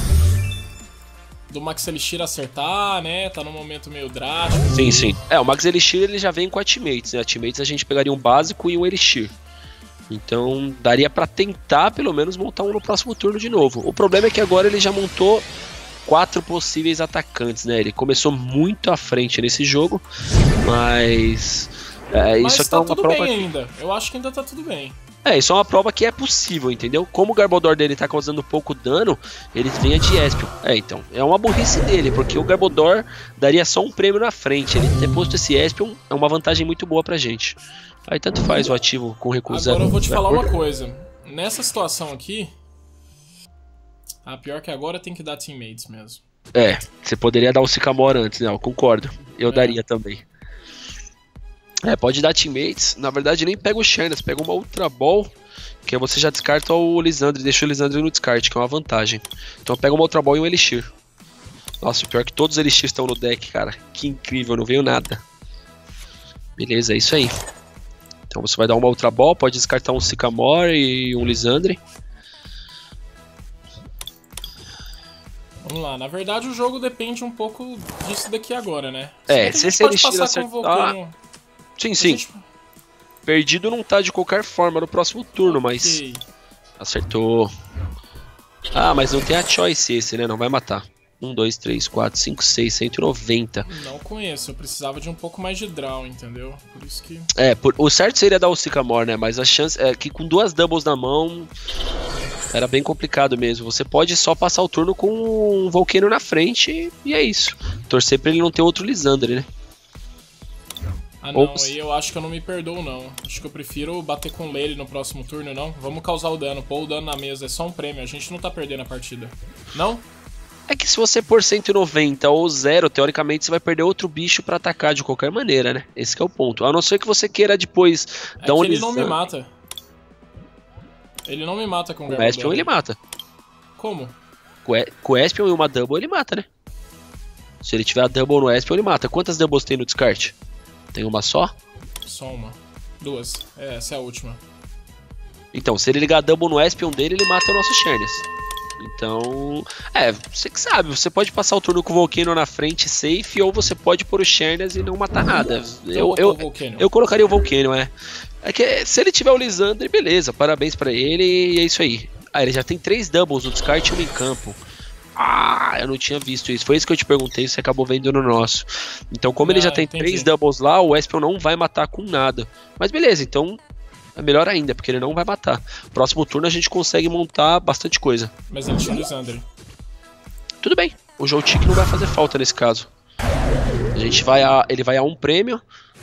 Speaker 1: do Max Elixir acertar, né? Tá num momento meio drástico.
Speaker 2: Sim. O Max Elixir ele já vem com a teammates, né? A teammates a gente pegaria um básico e um Elixir. Então daria pra tentar pelo menos montar um no próximo turno de novo. O problema é que agora ele já montou 4 possíveis atacantes, né? Ele começou muito à frente nesse jogo, mas...
Speaker 1: mas
Speaker 2: isso aqui
Speaker 1: tá
Speaker 2: é uma
Speaker 1: tudo
Speaker 2: prova...
Speaker 1: bem ainda. Eu acho que ainda tá tudo bem.
Speaker 2: Isso é uma prova que é possível, entendeu? Como o Garbodor dele tá causando pouco dano, ele ganha de Espion. Então, é uma burrice dele, porque o Garbodor daria só um prêmio na frente. Ele ter posto esse Espion é uma vantagem muito boa pra gente. Aí tanto faz o ativo com recurso.
Speaker 1: Agora eu vou te falar uma coisa. Nessa situação aqui, a pior que agora tem que dar teammates mesmo.
Speaker 2: Você poderia dar o Sycamore antes, né? Eu concordo. Eu daria também. Pode dar teammates. Na verdade, nem pega o Sharnas, pega uma Ultra Ball, que aí você já descarta o Lisandre, deixa o Lisandre no descarte, que é uma vantagem. Então pega uma Ultra Ball e um Elixir. Nossa, o pior é que todos os Elixirs estão no deck, cara. Que incrível, não veio nada. Beleza, é isso aí. Então você vai dar uma Ultra Ball, pode descartar um Sycamore e um Lisandre.
Speaker 1: Vamos lá, na verdade o jogo depende um pouco disso daqui agora, né?
Speaker 2: Se esse Elixir acertar... Sim. Gente... Perdido não tá de qualquer forma no próximo turno, mas... Acertou. Mas não tem a choice esse, né? Não vai matar. 1, 2, 3, 4, 5, 6, 190.
Speaker 1: Não conheço, eu precisava de um pouco mais de draw, entendeu? Por isso que...
Speaker 2: o certo seria dar o Sycamore, né? Mas a chance é que com 2 doubles na mão... Era bem complicado mesmo. Você pode só passar o turno com um Volcano na frente e é isso. Torcer pra ele não ter outro Lisandre, né?
Speaker 1: Não, aí eu acho que eu não me perdoo, não. Acho que eu prefiro bater com o Lele no próximo turno, não. Vamos causar o dano, pôr o dano na mesa, é só um prêmio, a gente não tá perdendo a partida. Não?
Speaker 2: É que se você pôr 190 ou 0, teoricamente você vai perder outro bicho pra atacar de qualquer maneira, né? Esse que é o ponto. A não ser que você queira depois dar um
Speaker 1: ele não me mata. Ele não me mata com o
Speaker 2: Garbodor. Com o Espion ele mata.
Speaker 1: Como?
Speaker 2: Com o Espion e uma Double ele mata, né? Se ele tiver a Double no Espion ele mata. Quantas Doubles tem no descarte? Tem uma só?
Speaker 1: Só uma. 2. Essa é a última.
Speaker 2: Então, se ele ligar a Double no Espion dele, ele mata o nosso Sharnas. Então, você que sabe, você pode passar o turno com o Volcano na frente safe, ou você pode pôr o Sharnas e não matar nada. Eu colocaria o Volcano, É que se ele tiver o Lisandre, beleza, parabéns pra ele e é isso aí. Ele já tem 3 doubles no descarte e 1 em campo. Eu não tinha visto isso. Foi isso que eu te perguntei, você acabou vendo no nosso. Então, como ele já tem 3 doubles lá, o Espion não vai matar com nada. Mas beleza, então é melhor ainda, porque ele não vai matar. Próximo turno a gente consegue montar bastante coisa.
Speaker 1: Mas ele tinha o Lisandre.
Speaker 2: Tudo bem, o Joltik não vai fazer falta nesse caso. Ele vai a 1 prêmio.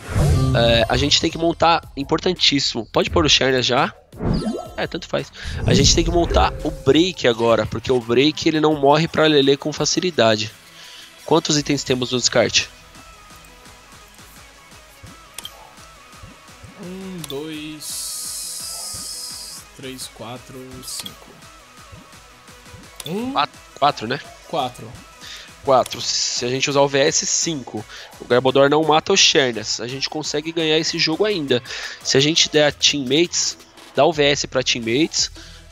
Speaker 2: A gente tem que montar, importantíssimo. Pode pôr o Sharnas já? Tanto faz. A gente tem que montar o Break agora, porque o Break ele não morre pra Lele com facilidade. Quantos itens temos no descarte?
Speaker 1: 1, 2, 3, 4, 5.
Speaker 2: 4, né?
Speaker 1: 4.
Speaker 2: 4. Se a gente usar o VS, 5. O Garbodor não mata o Sharnas. A gente consegue ganhar esse jogo ainda. Se a gente der a Teammates, dá o VS pra Teammates.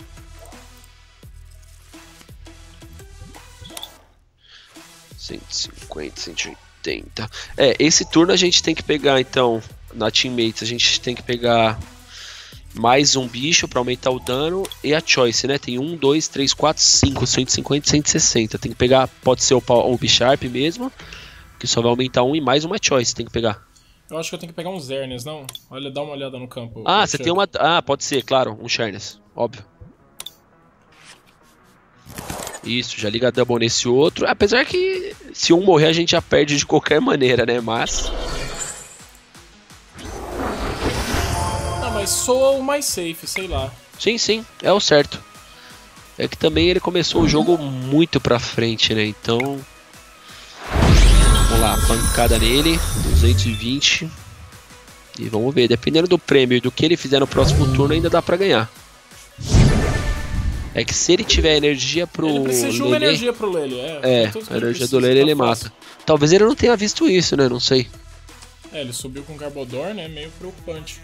Speaker 2: $150, 180. Esse turno a gente tem que pegar, então, na Teammates, a gente tem que pegar mais um bicho pra aumentar o dano e a choice, né? Tem 1, 2, 3, 4, 5, 150, 160. Tem que pegar, pode ser o Bisharp mesmo, que só vai aumentar um e mais uma choice, tem que pegar.
Speaker 1: Eu acho que eu tenho que pegar um Xerneas, não? Olha, dá uma olhada no campo.
Speaker 2: Você tem uma... pode ser, claro, um Sharnas, óbvio. Isso, já liga a Double nesse outro. Apesar que se um morrer a gente já perde de qualquer maneira, né? Mas
Speaker 1: soa o mais safe, sei lá.
Speaker 2: Sim, é o certo. É que também ele começou o jogo muito pra frente, né? Então, vamos lá, pancada nele, 220. E vamos ver, dependendo do prêmio e do que ele fizer no próximo turno, ainda dá pra ganhar. É que se ele tiver energia pro
Speaker 1: Ele precisa de uma energia pro Lele,
Speaker 2: a energia do Lele ele mata. Talvez ele não tenha visto isso, né? Não sei.
Speaker 1: Ele subiu com o Garbodor, né? Meio preocupante.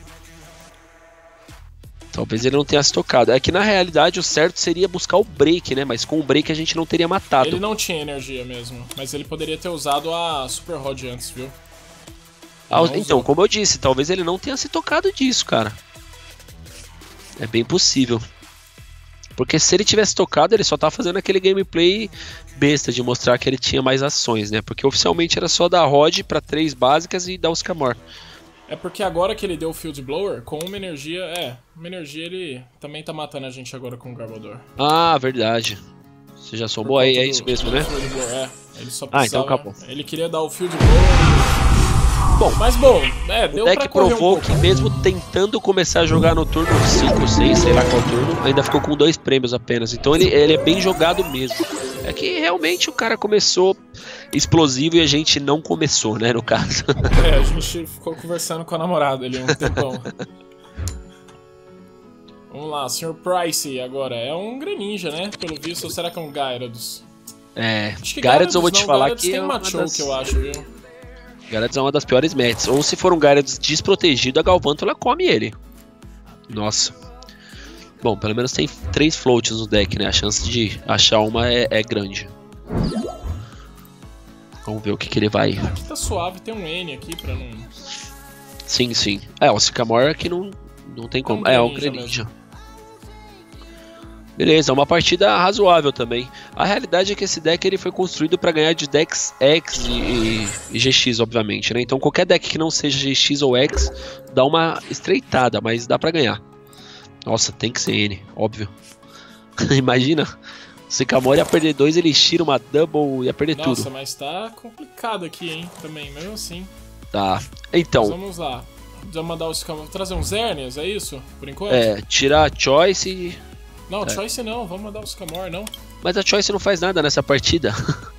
Speaker 2: Talvez ele não tenha se tocado. É que na realidade o certo seria buscar o break, né? Mas com o break a gente não teria matado.
Speaker 1: Ele não tinha energia mesmo, mas ele poderia ter usado a Super Rod antes, viu?
Speaker 2: Então, como eu disse, talvez ele não tenha se tocado disso, cara. É bem possível. porque se ele tivesse tocado, ele só tá fazendo aquele gameplay besta de mostrar que ele tinha mais ações, né? Porque oficialmente era só dar Rod pra 3 básicas e dar os Camor.
Speaker 1: É porque agora que ele deu o Field Blower, com uma energia... uma energia ele também tá matando a gente agora com o Garbodor.
Speaker 2: Ah, verdade. Você já somou aí, é isso mesmo, né?
Speaker 1: Ele só precisava...
Speaker 2: então acabou.
Speaker 1: Ele queria dar o Field Blower.
Speaker 2: Bom,
Speaker 1: mas bom, deu pra correr
Speaker 2: provou que mesmo tentando começar a jogar no turno 5, 6, sei lá qual turno, ainda ficou com 2 prêmios apenas. Então ele é bem jogado mesmo. É que realmente o cara começou explosivo e a gente não começou, né, no caso.
Speaker 1: A gente ficou conversando com a namorada ali um tempão. Vamos lá, Sr. Price agora. É um Greninja, né? Pelo visto, ou será que é um Gyarados?
Speaker 2: Gyarados eu vou te falar
Speaker 1: Gyarados
Speaker 2: que
Speaker 1: tem Machoke, eu acho, viu?
Speaker 2: Gyarados é uma das piores matches. Ou se for um Gyarados desprotegido, a Galvantula come ele. Nossa. Bom, pelo menos tem 3 floats no deck, né? A chance de achar uma é grande. Vamos ver o que ele vai...
Speaker 1: Aqui tá suave, tem um N aqui pra não...
Speaker 2: Sim. O Sycamore aqui não tem como. É um Greninja. Beleza, uma partida razoável também. A realidade é que esse deck ele foi construído para ganhar de decks X e GX, obviamente, né? Então qualquer deck que não seja GX ou X dá uma estreitada, mas dá para ganhar. Nossa, tem que ser N, óbvio. Imagina, o Sycamore ia perder 2 Elixir, uma Double, ia perder tudo.
Speaker 1: Nossa, mas tá complicado aqui, hein, também, mesmo assim.
Speaker 2: Tá, então...
Speaker 1: Mas vamos lá. Vamos mandar o Sycamore... Trazer uns Zernias, é isso? Por enquanto?
Speaker 2: Tirar a Choice e...
Speaker 1: Não, Choice não, vamos mandar o Sycamore, não.
Speaker 2: Mas a Choice não faz nada nessa partida.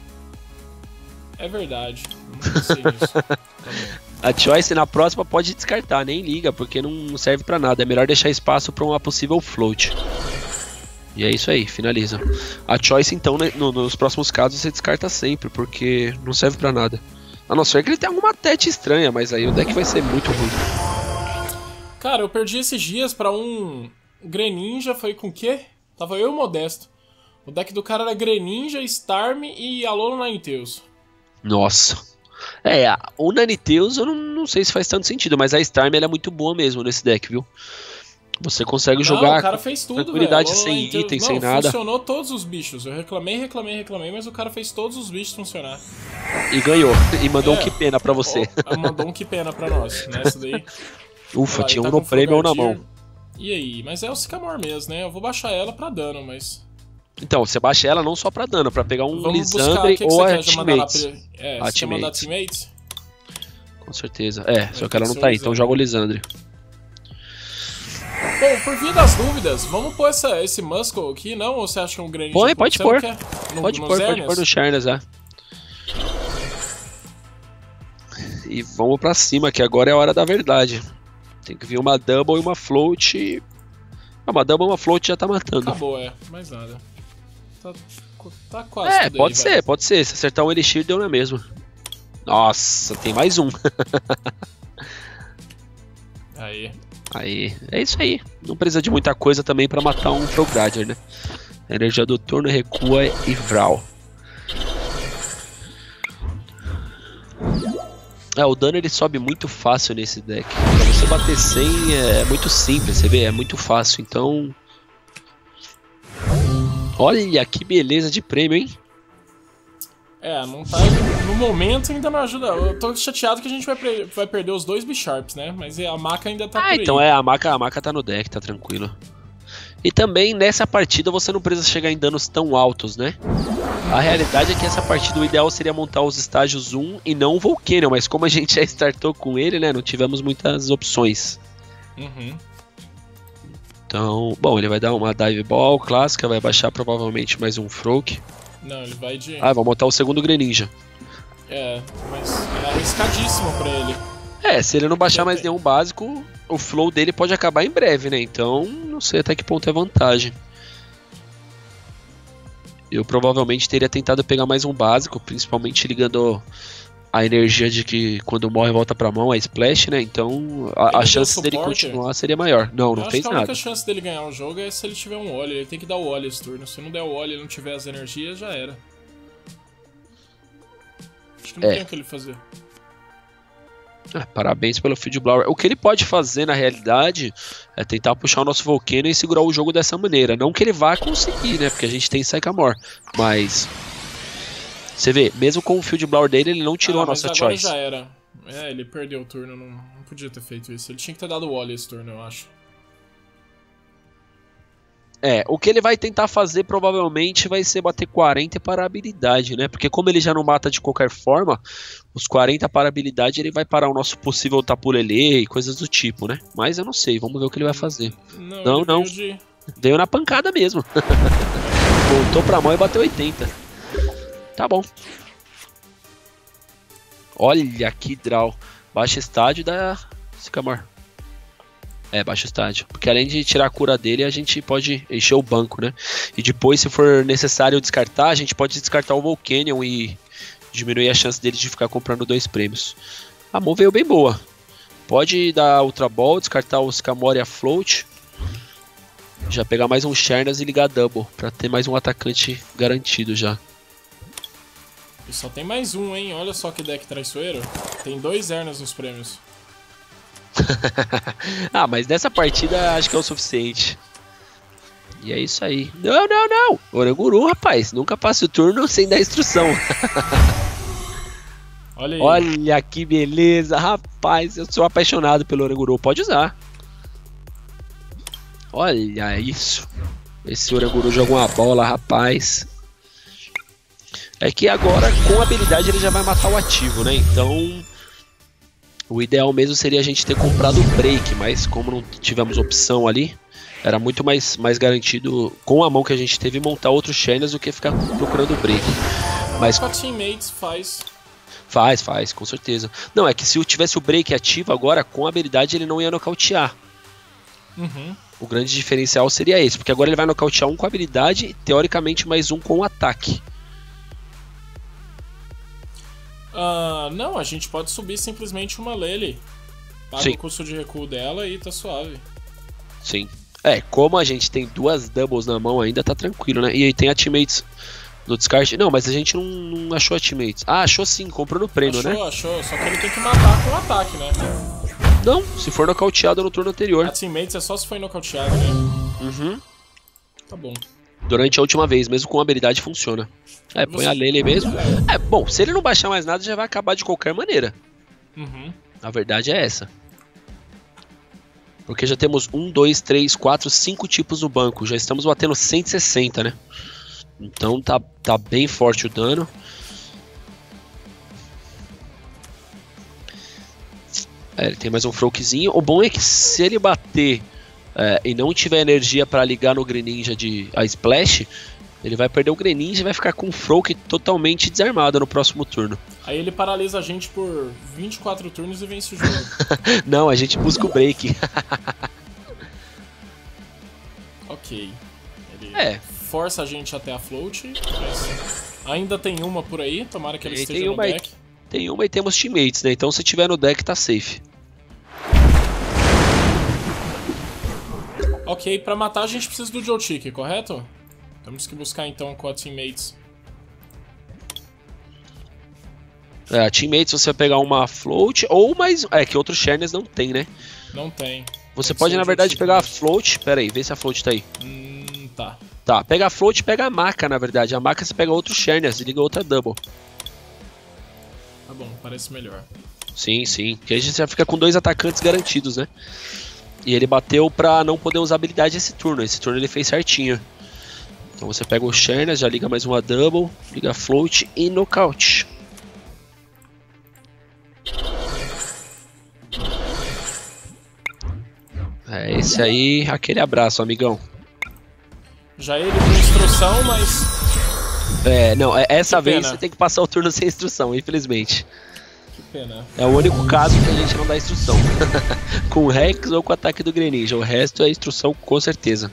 Speaker 1: É verdade, não pensei nisso.
Speaker 2: A Choice na próxima pode descartar, nem liga, porque não serve pra nada. É melhor deixar espaço pra uma possível float. E é isso aí, finaliza. A Choice então, né, nos próximos casos você descarta sempre, porque não serve pra nada. A não ser que ele tenha alguma tete estranha, mas aí o deck vai ser muito ruim.
Speaker 1: Cara, eu perdi esses dias pra um Greninja, foi com o quê? Tava eu e o Modesto. O deck do cara era Greninja, Starm e Alolan Ninetales.
Speaker 2: Nossa. O Ninetales eu não sei se faz tanto sentido, mas a Starm ela é muito boa mesmo nesse deck, viu? Você consegue jogar
Speaker 1: o cara fez tudo,
Speaker 2: tranquilidade, sem item, sem nada.
Speaker 1: Funcionou todos os bichos. Eu reclamei, mas o cara fez todos os bichos funcionar.
Speaker 2: E ganhou. E mandou um que pena pra você.
Speaker 1: Mandou um que pena pra nós, nessa daí.
Speaker 2: Ufa, tinha um no prêmio ou na mão.
Speaker 1: E aí? Mas é o Sycamore mesmo, né? Eu vou baixar ela pra dano, mas...
Speaker 2: Então, você baixa ela não só pra dano, pra pegar um
Speaker 1: Vamos
Speaker 2: Lissandre ou a
Speaker 1: Teammates.
Speaker 2: A
Speaker 1: Você quer mandar Teammates?
Speaker 2: Com certeza. Só que ela não tá aí, então joga o Lissandre.
Speaker 1: Bom, por via das dúvidas, vamos pôr esse Muscle aqui, não? Ou você acha que é um Greninja?
Speaker 2: Pode pôr.
Speaker 1: Pode pôr
Speaker 2: no Charnes, E vamos pra cima, que agora é a hora da verdade. Tem que vir uma Double e uma Float. Uma Double e uma Float já tá matando.
Speaker 1: Acabou, mais nada. Tá quase tudo
Speaker 2: pode
Speaker 1: aí,
Speaker 2: ser,
Speaker 1: velho.
Speaker 2: pode ser. Se acertar um Elixir, deu na mesma. Nossa, tem mais um.
Speaker 1: Aí.
Speaker 2: É isso aí. Não precisa de muita coisa também pra matar um Frogadier, né? A energia do turno recua e Vral. O dano ele sobe muito fácil nesse deck. Pra você bater 100 é muito simples, você vê, é muito fácil. Então... Olha que beleza de prêmio, hein?
Speaker 1: Não tá... No momento ainda não ajuda. Eu tô chateado que a gente vai perder os 2 Bisharps, né? Mas a Maca ainda tá por aí.
Speaker 2: Então a Maca tá no deck, tá tranquilo. E também nessa partida você não precisa chegar em danos tão altos, né? A realidade é que essa partida o ideal seria montar os estágios 1 e não o Volcanion, mas como a gente já startou com ele, né? Não tivemos muitas opções. Então, bom, ele vai dar uma Dive Ball clássica, vai baixar provavelmente mais um Frog.
Speaker 1: Não, ele vai de...
Speaker 2: vai montar o segundo Greninja.
Speaker 1: Mas é arriscadíssimo pra ele.
Speaker 2: Se ele não baixar mais nenhum básico, o flow dele pode acabar em breve, né? Então, não sei até que ponto é vantagem. Eu provavelmente teria tentado pegar mais um básico, principalmente ligando a energia de que quando morre volta pra mão, a Splash, né? Então a chance dele continuar seria maior. Não fez nada.
Speaker 1: A única chance dele ganhar o jogo é se ele tiver um Wally. Ele tem que dar o Wally esse turno. Se não der o Wally e ele não tiver as energias, já era. Acho que não tem o que ele fazer.
Speaker 2: Parabéns pelo Field Blower. O que ele pode fazer na realidade é tentar puxar o nosso Volcano e segurar o jogo dessa maneira. Não que ele vá conseguir, né? Porque a gente tem Sycamore. Mas você vê, mesmo com o Field Blower dele, ele não tirou a nossa
Speaker 1: mas agora
Speaker 2: choice.
Speaker 1: Já era. Ele perdeu o turno, não podia ter feito isso. Ele tinha que ter dado o Wally esse turno, eu acho.
Speaker 2: O que ele vai tentar fazer provavelmente vai ser bater 40 para a habilidade, né? Porque como ele já não mata de qualquer forma, os 40 para a habilidade ele vai parar o nosso possível Tapu Lele e coisas do tipo, né? Mas eu não sei, vamos ver o que ele vai fazer. Não. Veio na pancada mesmo. Voltou pra mão e bateu 80. Tá bom. Olha que draw. Baixa estádio da Sycamore. Baixa estádio. Porque além de tirar a cura dele, a gente pode encher o banco, né? E depois, se for necessário descartar, a gente pode descartar o Volcanion e diminuir a chance dele de ficar comprando 2 prêmios. A mão veio bem boa. Pode dar Ultra Ball, descartar o Sycamore e a Float. Já pegar mais um Sharnas e ligar Double, pra ter mais um atacante garantido já.
Speaker 1: E só tem mais um, hein? Olha só que deck traiçoeiro. Tem 2 Ernas nos prêmios.
Speaker 2: Mas nessa partida acho que é o suficiente. E é isso aí. Não! Oranguru, rapaz. Nunca passe o turno sem dar instrução.
Speaker 1: Olha aí.
Speaker 2: Olha que beleza, rapaz. Eu sou apaixonado pelo Oranguru. Pode usar. Olha isso. Esse Oranguru joga uma bola, rapaz. É que agora, com a habilidade, ele já vai matar o ativo, né? Então, o ideal mesmo seria a gente ter comprado o Break, mas como não tivemos opção ali, era muito mais garantido, com a mão que a gente teve, montar outros Sharnas do que ficar procurando o Break. Mas
Speaker 1: com a Teammates faz.
Speaker 2: Faz, com certeza. Não, é que se eu tivesse o Break ativo agora, com a habilidade ele não ia nocautear.
Speaker 1: Uhum.
Speaker 2: O grande diferencial seria esse, porque agora ele vai nocautear um com a habilidade e teoricamente mais um com o ataque.
Speaker 1: Não, a gente pode subir simplesmente uma Lele. Paga o custo de recuo dela e tá suave.
Speaker 2: Sim. Como a gente tem 2 doubles na mão ainda, tá tranquilo, né? E aí tem a Teammates no descarte. Não, mas a gente não achou a Teammates. Achou sim, comprou no prêmio, né?
Speaker 1: Achou. Só que ele tem que matar com o ataque, né?
Speaker 2: Não, se for nocauteado no turno anterior.
Speaker 1: A Teammates é só se foi nocauteado, né?
Speaker 2: Uhum.
Speaker 1: Tá bom.
Speaker 2: Durante a última vez, mesmo com a habilidade, funciona. Põe a Lele mesmo. Bom, se ele não baixar mais nada, já vai acabar de qualquer maneira.
Speaker 1: Uhum.
Speaker 2: A verdade é essa. Porque já temos 1, 2, 3, 4, 5 tipos no banco. Já estamos batendo 160, né? Então tá bem forte o dano. Ele tem mais um Froakzinho. O bom é que se ele bater e não tiver energia para ligar no Greninja a Splash, ele vai perder o Greninja e vai ficar com o Froak totalmente desarmado no próximo turno.
Speaker 1: Aí ele paralisa a gente por 24 turnos e vence o jogo.
Speaker 2: Não, a gente busca o break.
Speaker 1: Ok. Ele força a gente até a float. Ainda tem uma por aí, tomara que ela esteja no deck.
Speaker 2: Tem uma e temos teammates, né? Então se tiver no deck tá safe.
Speaker 1: Ok, pra matar a gente precisa do Joltik, correto? Temos que buscar então com a teammates.
Speaker 2: A teammates você vai pegar uma float ou mais... que outros Sharnas não tem, né?
Speaker 1: Não tem.
Speaker 2: Você pode na verdade pegar a float. Pera aí, vê se a float tá aí.
Speaker 1: Tá.
Speaker 2: Tá, pega a float e pega a maca na verdade. A maca você pega outro Sharnas e liga outra double.
Speaker 1: Tá bom, parece melhor.
Speaker 2: Sim, sim. Porque a gente já fica com 2 atacantes garantidos, né? E ele bateu pra não poder usar habilidade esse turno. Esse turno ele fez certinho. Então você pega o Sharnas, já liga mais uma double, liga a float e nocaute. Esse aí, aquele abraço, amigão.
Speaker 1: Já ele com instrução, mas...
Speaker 2: não, essa vez você tem que passar o turno sem instrução, infelizmente.
Speaker 1: Que pena.
Speaker 2: É o único caso que a gente não dá instrução. Com o Rex ou com o ataque do Greninja. O resto é instrução com certeza.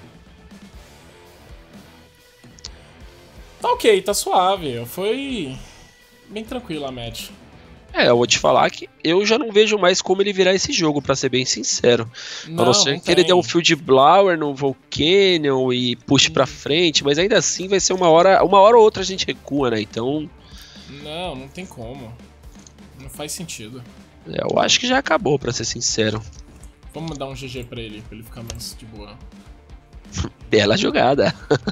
Speaker 1: Tá ok, tá suave. Foi bem tranquilo a match.
Speaker 2: Eu vou te falar que eu já não vejo mais como ele virar esse jogo, pra ser bem sincero. A não ser que ele dê um Field Blower no Volcanion e puxe pra frente, mas ainda assim vai ser uma hora ou outra a gente recua, né? Então...
Speaker 1: Não tem como. Não faz sentido.
Speaker 2: Eu acho que já acabou, pra ser sincero.
Speaker 1: Vamos dar um GG pra ele ficar mais de boa.
Speaker 2: Bela jogada.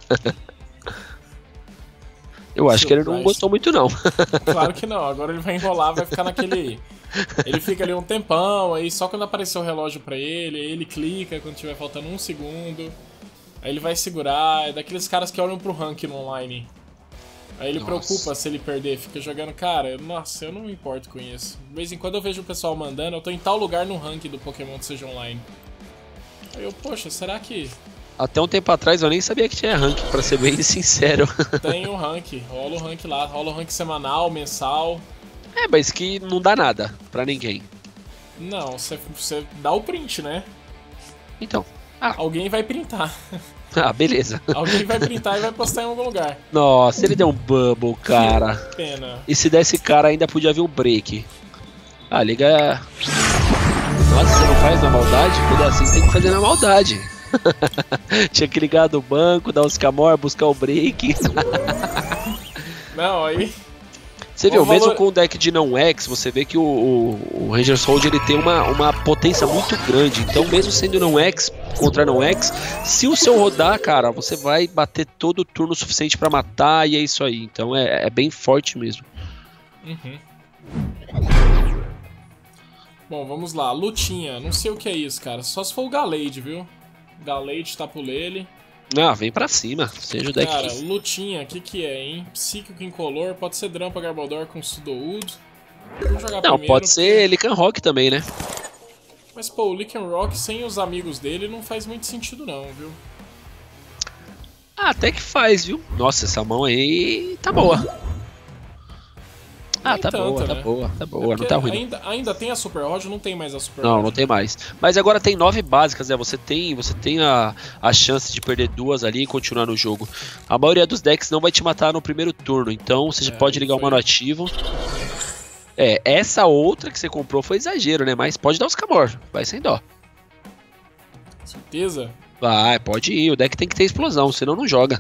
Speaker 2: Eu acho que ele não gostou muito, não.
Speaker 1: Claro que não, agora ele vai enrolar, vai ficar naquele... Ele fica ali um tempão, aí só quando aparecer o relógio pra ele, aí ele clica quando tiver faltando 1 segundo. Aí ele vai segurar, é daqueles caras que olham pro rank no online. Aí ele preocupa se ele perder, fica jogando, cara, nossa, eu não me importo com isso. De vez em quando eu vejo o pessoal mandando, eu tô em tal lugar no rank do Pokémon seja online. Aí eu, poxa, será que...
Speaker 2: Até um tempo atrás eu nem sabia que tinha rank, pra ser bem sincero.
Speaker 1: Tem um rank, rola o rank lá, rola o rank semanal, mensal.
Speaker 2: É, mas que não dá nada pra ninguém.
Speaker 1: Não, você dá o print, né?
Speaker 2: Então.
Speaker 1: Alguém vai printar.
Speaker 2: Ah, beleza.
Speaker 1: Alguém vai printar e vai postar em algum lugar.
Speaker 2: Nossa, ele deu um bubble, cara.
Speaker 1: Que pena.
Speaker 2: E se desse cara ainda podia vir o break. Ah, liga... Nossa, você não faz na maldade? Quando é assim, tem que fazer na maldade. Tinha que ligar do banco, dar os camor, buscar o break.
Speaker 1: Não, aí...
Speaker 2: Você viu, mesmo com o deck de não X, você vê que o Ranger Soldier ele tem uma potência muito grande. Então, mesmo sendo não X contra não X, se o seu rodar, cara, você vai bater todo o turno suficiente pra matar e é isso aí. Então, é bem forte mesmo.
Speaker 1: Uhum. Bom, vamos lá. Lutinha. Não sei o que é isso, cara. Só se for o Gallade, viu? Gallade, Tapulele.
Speaker 2: Ah, vem pra cima, seja o deck.
Speaker 1: Cara, lutinha, o que é, hein? Psíquico Incolor, pode ser Drampa Garbodor com Sudowoodo. Vamos jogar
Speaker 2: não,
Speaker 1: primeiro.
Speaker 2: Pode ser Lycanroc também, né?
Speaker 1: Mas, pô, o Lycanroc sem os amigos dele não faz muito sentido não, viu?
Speaker 2: Ah, até que faz, viu? Nossa, essa mão aí tá boa. Ah, tá boa,
Speaker 1: né?
Speaker 2: tá boa, não tá ruim.
Speaker 1: Ainda tem a Super Rod ou não tem mais a Super
Speaker 2: Não,
Speaker 1: Rod?
Speaker 2: não tem mais. Mas agora tem 9 básicas, né? Você tem a chance de perder 2 ali e continuar no jogo. A maioria dos decks não vai te matar no primeiro turno, então você pode ligar o mano ativo. Essa outra que você comprou foi exagero, né? Mas pode dar os camor, vai sem dó.
Speaker 1: Certeza?
Speaker 2: Vai, pode ir. O deck tem que ter explosão, senão não joga.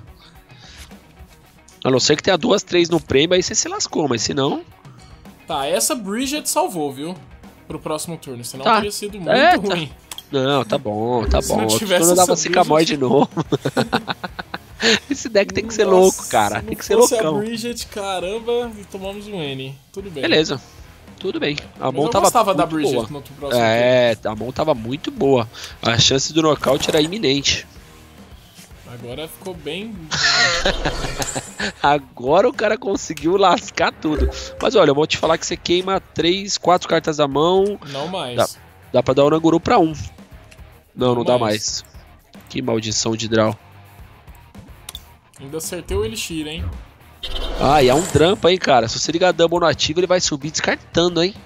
Speaker 2: A não ser que tenha 2, 3 no prêmio, aí você se lascou, mas se não...
Speaker 1: Tá, essa Bridget salvou, viu? Pro próximo turno, senão teria sido muito ruim.
Speaker 2: Não, tá bom, tá
Speaker 1: Se
Speaker 2: bom.
Speaker 1: não tivesse
Speaker 2: Eu dava
Speaker 1: essa
Speaker 2: Sycamore de novo. Esse deck tem que ser louco, cara. Tem que ser loucão.
Speaker 1: A Bridget, caramba, e tomamos um N. Tudo bem.
Speaker 2: Beleza. Tudo bem. A mão
Speaker 1: eu
Speaker 2: tava
Speaker 1: gostava
Speaker 2: muito
Speaker 1: da Bridget
Speaker 2: boa.
Speaker 1: no próximo
Speaker 2: turno. A mão tava muito boa. A chance do nocaute era iminente.
Speaker 1: Agora ficou bem...
Speaker 2: Agora o cara conseguiu lascar tudo. Mas olha, eu vou te falar que você queima 3, 4 cartas da mão.
Speaker 1: Não mais.
Speaker 2: Dá pra dar o Nanguru pra 1. Não dá mais. Que maldição de draw.
Speaker 1: Ainda acertei o Elixir, hein?
Speaker 2: Ah, e é um trampa, hein, cara. Se você ligar Double no ativo, ele vai subir descartando, hein.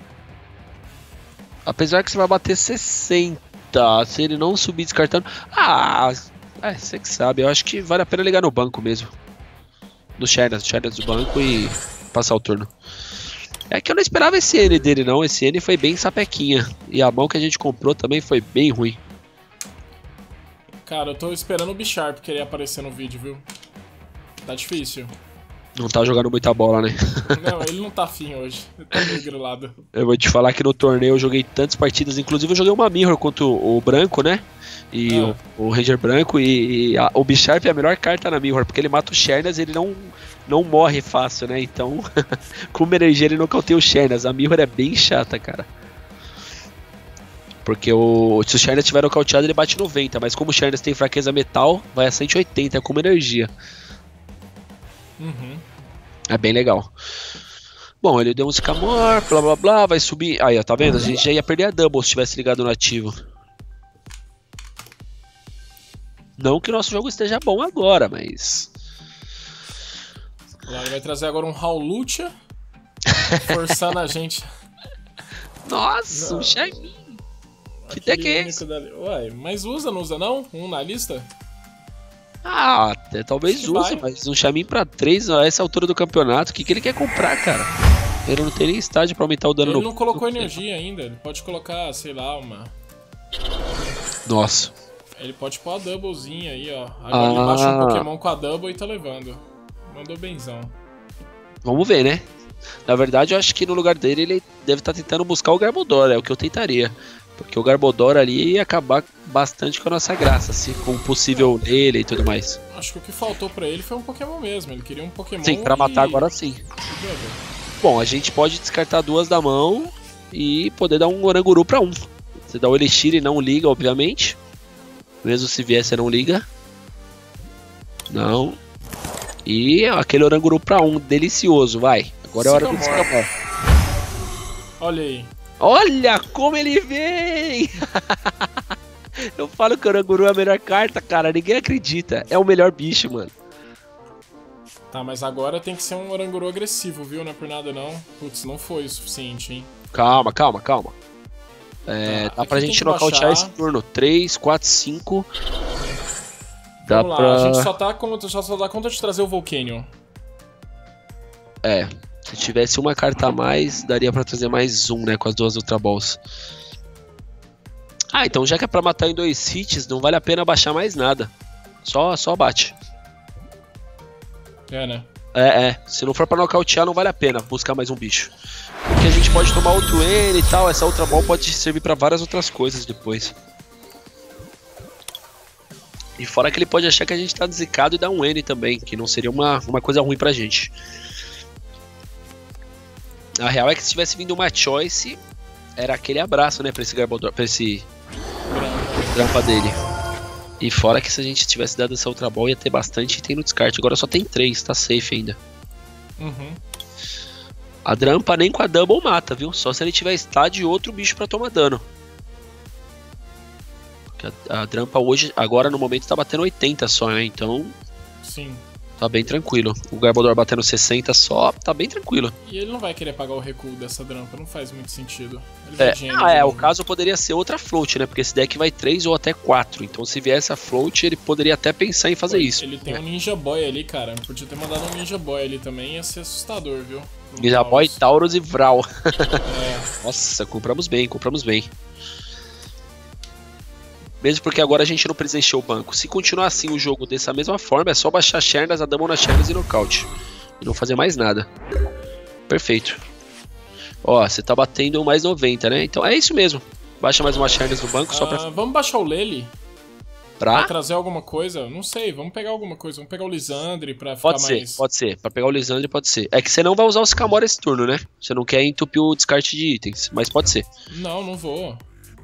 Speaker 2: Apesar que você vai bater 60. Se ele não subir descartando... você que sabe. Eu acho que vale a pena ligar no banco mesmo. No Shernas do banco e passar o turno. É que eu não esperava esse N dele, não. Esse N foi bem sapequinha. E a mão que a gente comprou também foi bem ruim.
Speaker 1: Cara, eu tô esperando o Bisharp querer aparecer no vídeo, viu? Tá difícil.
Speaker 2: Não tá jogando muita bola, né?
Speaker 1: Não, ele não tá afim hoje. Ele tá meio grilado.
Speaker 2: Eu vou te falar que no torneio eu joguei tantas partidas. Inclusive eu joguei uma Mirror contra o branco, né? E o Ranger branco. E o Bisharp é a melhor carta na Mirror. Porque ele mata o Shernas e ele não morre fácil, né? Então, com uma energia ele nocauteia o Shernas. A Mirror é bem chata, cara. Porque se o Shernas tiver nocauteado ele bate 90. Mas como o Shernas tem fraqueza metal, vai a 180 com uma energia.
Speaker 1: Uhum.
Speaker 2: É bem legal. Bom, ele deu um Sycamore, blá blá blá, vai subir. Aí, ó, tá vendo? A gente já ia perder a double se tivesse ligado no ativo. Não que o nosso jogo esteja bom agora, mas...
Speaker 1: Ele vai trazer agora um Howlucha, forçando a gente.
Speaker 2: Nossa, um Charmin. Que deck é esse?
Speaker 1: Ué, mas não usa não? Um na lista?
Speaker 2: Ah, até talvez use, mas um Charmin pra 3 a essa altura do campeonato, o que ele quer comprar, cara? Ele não tem nem estágio pra aumentar o dano
Speaker 1: no... Ele não colocou energia ainda, ele pode colocar, sei lá, uma...
Speaker 2: Nossa.
Speaker 1: Ele pode pôr a doublezinha aí, ó. Agora ele baixa um Pokémon com a double e tá levando. Mandou benzão.
Speaker 2: Vamos ver, né? Na verdade, eu acho que no lugar dele ele deve estar tentando buscar o Garbodor, é o que eu tentaria. Porque o Garbodor ali ia acabar bastante com a nossa graça, assim, com o possível nele e tudo mais.
Speaker 1: Acho que o que faltou pra ele foi um Pokémon mesmo. Ele queria um Pokémon.
Speaker 2: Sim, pra matar agora sim. Bom, a gente pode descartar 2 da mão e poder dar um Oranguru pra 1. Você dá o Elixir e não liga, obviamente. Mesmo se vier, você não liga. Não. E aquele Oranguru pra 1, delicioso, vai. Agora é a hora do Sycamore.
Speaker 1: Olha aí.
Speaker 2: Olha como ele vem! Eu falo que o Oranguru é a melhor carta, cara. Ninguém acredita. É o melhor bicho, mano.
Speaker 1: Tá, mas agora tem que ser um Oranguru agressivo, viu? Não é por nada, não. Putz, não foi o suficiente, hein?
Speaker 2: Calma. Dá pra gente nocautear esse turno. 3, 4, 5. Dá
Speaker 1: Vamos lá,
Speaker 2: pra...
Speaker 1: a gente só dá conta de trazer o Volcanion.
Speaker 2: Se tivesse uma carta a mais, daria pra trazer mais um, né? Com as 2 Ultra Balls. Então já que é pra matar em 2 hits, não vale a pena baixar mais nada. Só bate.
Speaker 1: Né?
Speaker 2: Se não for pra nocautear, não vale a pena buscar mais um bicho. Porque a gente pode tomar outro N e tal, essa Ultra Ball pode servir pra várias outras coisas depois. E fora que ele pode achar que a gente tá zicado e dar um N também, que não seria uma coisa ruim pra gente. A real é que se tivesse vindo uma Choice, era aquele abraço, né, pra esse Garbodor, pra esse Drampa dele. E fora que se a gente tivesse dado essa Ultra Ball, ia ter bastante item no descarte. Agora só tem 3, tá safe ainda. A Drampa nem com a Double mata, viu? Só se ele tiver Stad e outro bicho pra tomar dano. A Drampa hoje, agora no momento, tá batendo 80 só, né? Então...
Speaker 1: Sim.
Speaker 2: Tá bem tranquilo. O Garbodor batendo 60 só, tá bem tranquilo.
Speaker 1: E ele não vai querer pagar o recuo dessa Drampa, não faz muito sentido.
Speaker 2: O caso poderia ser outra float, né? Porque esse deck vai 3 ou até 4. Então se viesse a float, ele poderia até pensar em fazer isso.
Speaker 1: Ele tem um Ninja Boy ali, cara. Podia ter mandado um Ninja Boy ali também, ia ser assustador, viu?
Speaker 2: Ninja Boy, Tauros e Vral. Nossa, compramos bem. Mesmo porque agora a gente não precisa encher o banco. Se continuar assim o jogo dessa mesma forma, é só baixar Chernas, a Double na Chernas e nocaute. E não fazer mais nada. Perfeito. Ó, você tá batendo mais 90, né? Então é isso mesmo. Baixa mais uma Chernas no banco só pra...
Speaker 1: Vamos baixar o Lele? Pra trazer alguma coisa? Não sei, vamos pegar alguma coisa. Vamos pegar o Lisandre pra ficar mais...
Speaker 2: Pode ser. Pra pegar o Lisandre pode ser. É que você não vai usar o Sycamore esse turno, né? Você não quer entupir o descarte de itens, mas pode ser.
Speaker 1: Não vou.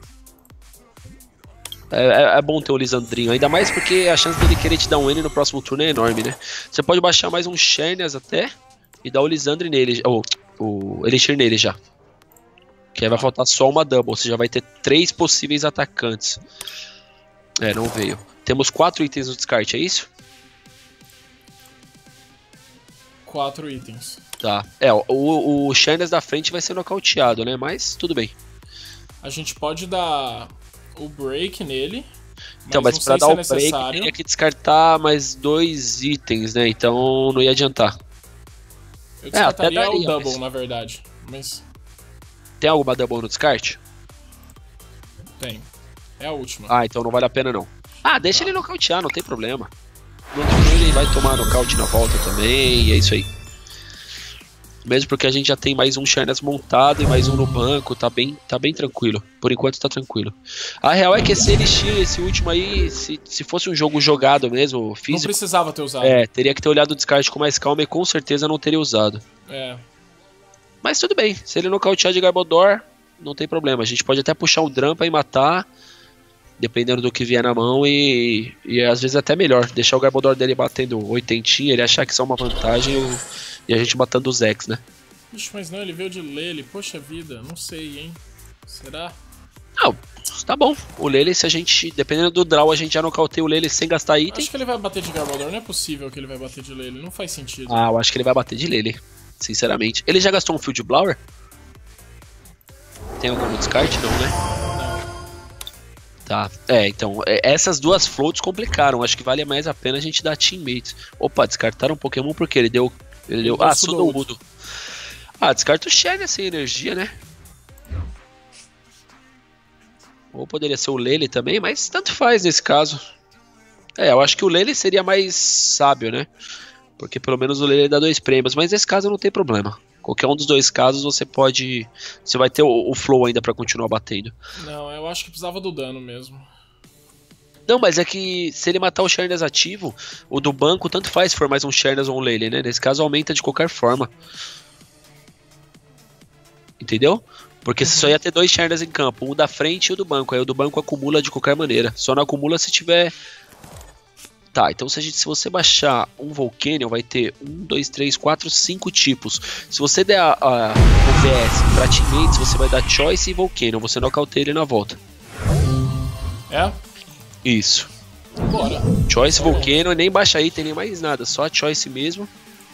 Speaker 2: É bom ter o Lisandrinho, ainda mais porque a chance dele querer te dar um N no próximo turno é enorme, né? Você pode baixar mais um Chernas até e dar o Lisandre nele, ou o Elixir nele já. Que aí vai faltar só uma Double, você já vai ter 3 possíveis atacantes. Não veio. Temos 4 itens no descarte, é isso?
Speaker 1: 4 itens.
Speaker 2: Tá. O Chernas da frente vai ser nocauteado, né? Mas tudo bem.
Speaker 1: A gente pode dar o break nele.
Speaker 2: Então, mas pra dar o break, teria que descartar mais 2 itens, né? Então não ia adiantar.
Speaker 1: Eu descartaria o Double, na verdade. Mas...
Speaker 2: Tem alguma Double no descarte?
Speaker 1: Tem. É a última.
Speaker 2: Então não vale a pena não. Deixa ele nocautear, não tem problema. No outro turno ele vai tomar nocaute na volta também, e é isso aí. Mesmo porque a gente já tem mais um Chernas montado e mais um no banco, tá bem tranquilo. Por enquanto tá tranquilo. A real é que esse Elixir, esse último aí, se fosse um jogo jogado mesmo, físico...
Speaker 1: Não precisava ter usado.
Speaker 2: Teria que ter olhado o descarte com mais calma e com certeza não teria usado. Mas tudo bem, se ele nocautear de Garbodor, não tem problema. A gente pode até puxar o Drampa e matar, dependendo do que vier na mão, e às vezes até melhor. Deixar o Garbodor dele batendo 80, ele achar que isso é uma vantagem e a gente matando os X, né?
Speaker 1: Ixi, mas não, ele veio de Lele, poxa vida, não sei, hein? Será?
Speaker 2: Não, tá bom. O Lele, se a gente, dependendo do draw, a gente já nocauteia o Lele sem gastar item.
Speaker 1: Acho que ele vai bater de Garbodor, não é possível que ele vai bater de Lele, não faz sentido.
Speaker 2: Eu acho que ele vai bater de Lele, sinceramente. Ele já gastou um Field Blower? Tem algum descarte? Não, né?
Speaker 1: Não.
Speaker 2: Tá, então, essas 2 floats complicaram. Acho que vale mais a pena a gente dar teammates. Opa, descartaram um Pokémon porque ele deu... Sudowoodo. Descarta o Chernas sem energia, né? Ou poderia ser o Lele também, mas tanto faz nesse caso. Eu acho que o Lele seria mais sábio, né? Porque pelo menos o Lele dá 2 prêmios, mas nesse caso não tem problema. Qualquer um dos dois casos você pode... Você vai ter o flow ainda pra continuar batendo.
Speaker 1: Não, eu acho que precisava do dano mesmo.
Speaker 2: Não, mas é que se ele matar o Sharness ativo, o do banco tanto faz se for mais um Sharness ou um Lele, né? Nesse caso aumenta de qualquer forma. Entendeu? Porque você só ia ter 2 Sharness em campo, o da frente e o do banco. Aí o do banco acumula de qualquer maneira. Só não acumula se tiver... Tá, então se você baixar um Volcanion, vai ter 1, 2, 3, 4, 5 tipos. Se você der o VS pra teammates, você vai dar Choice e Volcanion. Você nocauteia ele na volta.
Speaker 1: É?
Speaker 2: Isso.
Speaker 1: Bora.
Speaker 2: Choice, Volcanion, nem baixa item, nem mais nada. Só a Choice mesmo.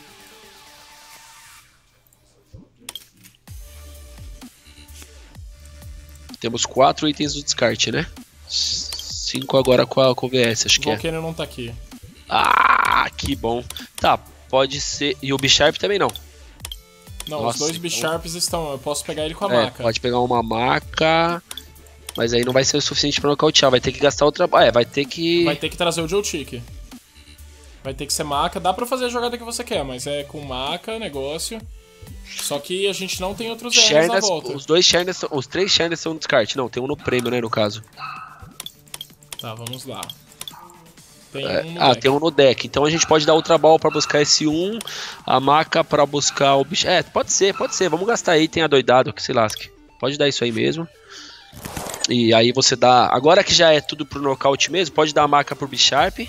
Speaker 2: Temos 4 itens do descarte, né? 5 agora com o VS, acho que é.
Speaker 1: O Volcanion não tá aqui.
Speaker 2: Ah, que bom. Tá, pode ser... E o Bisharp também não.
Speaker 1: Não,
Speaker 2: Nossa,
Speaker 1: os dois
Speaker 2: então...
Speaker 1: Bisharps estão... Eu posso pegar ele com a maca.
Speaker 2: Pode pegar uma maca... Mas aí não vai ser o suficiente pra nocautear. Vai ter que gastar outra... vai ter que...
Speaker 1: Vai ter que trazer o Joltik. Vai ter que ser maca. Dá pra fazer a jogada que você quer, mas é com maca, negócio... Só que a gente não tem outros R's na volta.
Speaker 2: Os 2 Sharness... Os 3 Sharness são no descarte. Não, tem um no prêmio, né, no caso.
Speaker 1: Tá, vamos lá. Tem
Speaker 2: tem um no deck. Então a gente pode dar Ultra Ball pra buscar esse 1, a maca pra buscar o bicho. Pode ser. Vamos gastar aí, tem adoidado que se lasque. Pode dar isso aí mesmo. E aí você dá... Agora que já é tudo pro nocaute mesmo, pode dar a maca pro Bisharp.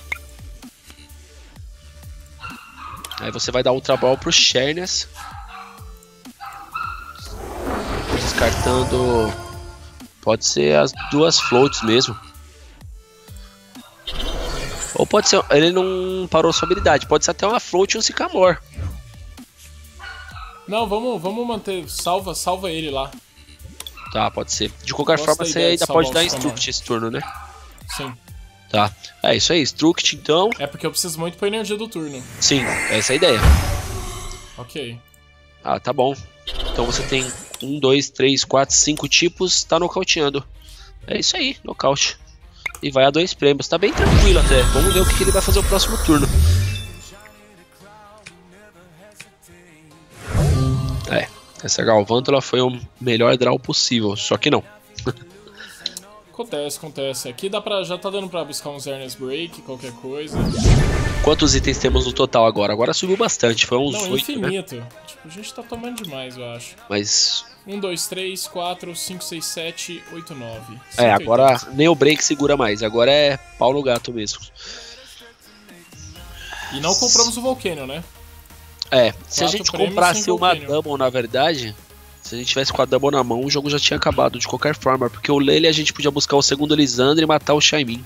Speaker 2: Aí você vai dar Ultra Ball pro Sharness. Descartando... Pode ser as 2 floats mesmo. Ou pode ser... Ele não parou sua habilidade. Pode ser até uma float e um Sycamore.
Speaker 1: Não, vamos manter... Salva ele lá.
Speaker 2: Tá, pode ser. De qualquer forma, você ainda pode dar Instruct esse turno, né?
Speaker 1: Sim.
Speaker 2: Tá. É isso aí. Instruct, então.
Speaker 1: É porque eu preciso muito pra energia do turno.
Speaker 2: Sim, essa é a ideia.
Speaker 1: Ok.
Speaker 2: Ah, tá bom. Então você tem 1, 2, 3, 4, 5 tipos. Tá nocauteando. É isso aí, nocaute. E vai a 2 prêmios. Tá bem tranquilo até. Vamos ver o que ele vai fazer o próximo turno. Essa Galvântula foi o melhor draw possível. Só que não.
Speaker 1: Acontece. Aqui dá pra, já tá dando pra buscar uns Earnest Break, qualquer coisa.
Speaker 2: Quantos itens temos no total agora? Agora subiu bastante, foi uns 8,
Speaker 1: infinito.
Speaker 2: Né?
Speaker 1: Tipo, a gente tá tomando demais, eu acho.
Speaker 2: Mas...
Speaker 1: 1, 2, 3, 4, 5, 6, 7, 8, 9.
Speaker 2: Agora nem o break segura mais. Agora é pau no gato mesmo.
Speaker 1: E não compramos o Volcanion, né?
Speaker 2: Se a gente comprasse uma Double, na verdade... Se a gente tivesse com a Double na mão, o jogo já tinha acabado de qualquer forma. Porque o Lele a gente podia buscar o segundo Lisandre e matar o Shaymin.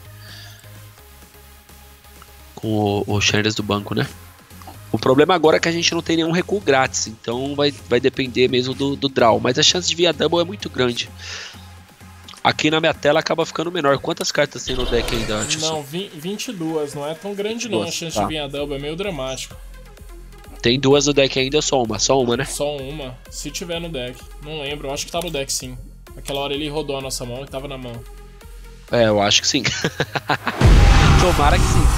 Speaker 2: Com o Sharness do banco, né? O problema agora é que a gente não tem nenhum recuo grátis. Então vai depender mesmo do draw. Mas a chance de vir a Double é muito grande. Aqui na minha tela acaba ficando menor. Quantas cartas tem no deck ainda, Anderson?
Speaker 1: Não, 22. Não é tão grande não a chance de vir a Double. É meio dramático.
Speaker 2: Tem 2 no deck ainda ou só uma? Só uma, né?
Speaker 1: Só uma, se tiver no deck. Não lembro, eu acho que tá no deck sim. Aquela hora ele rodou a nossa mão e tava na mão.
Speaker 2: Eu acho que sim. Tomara que sim.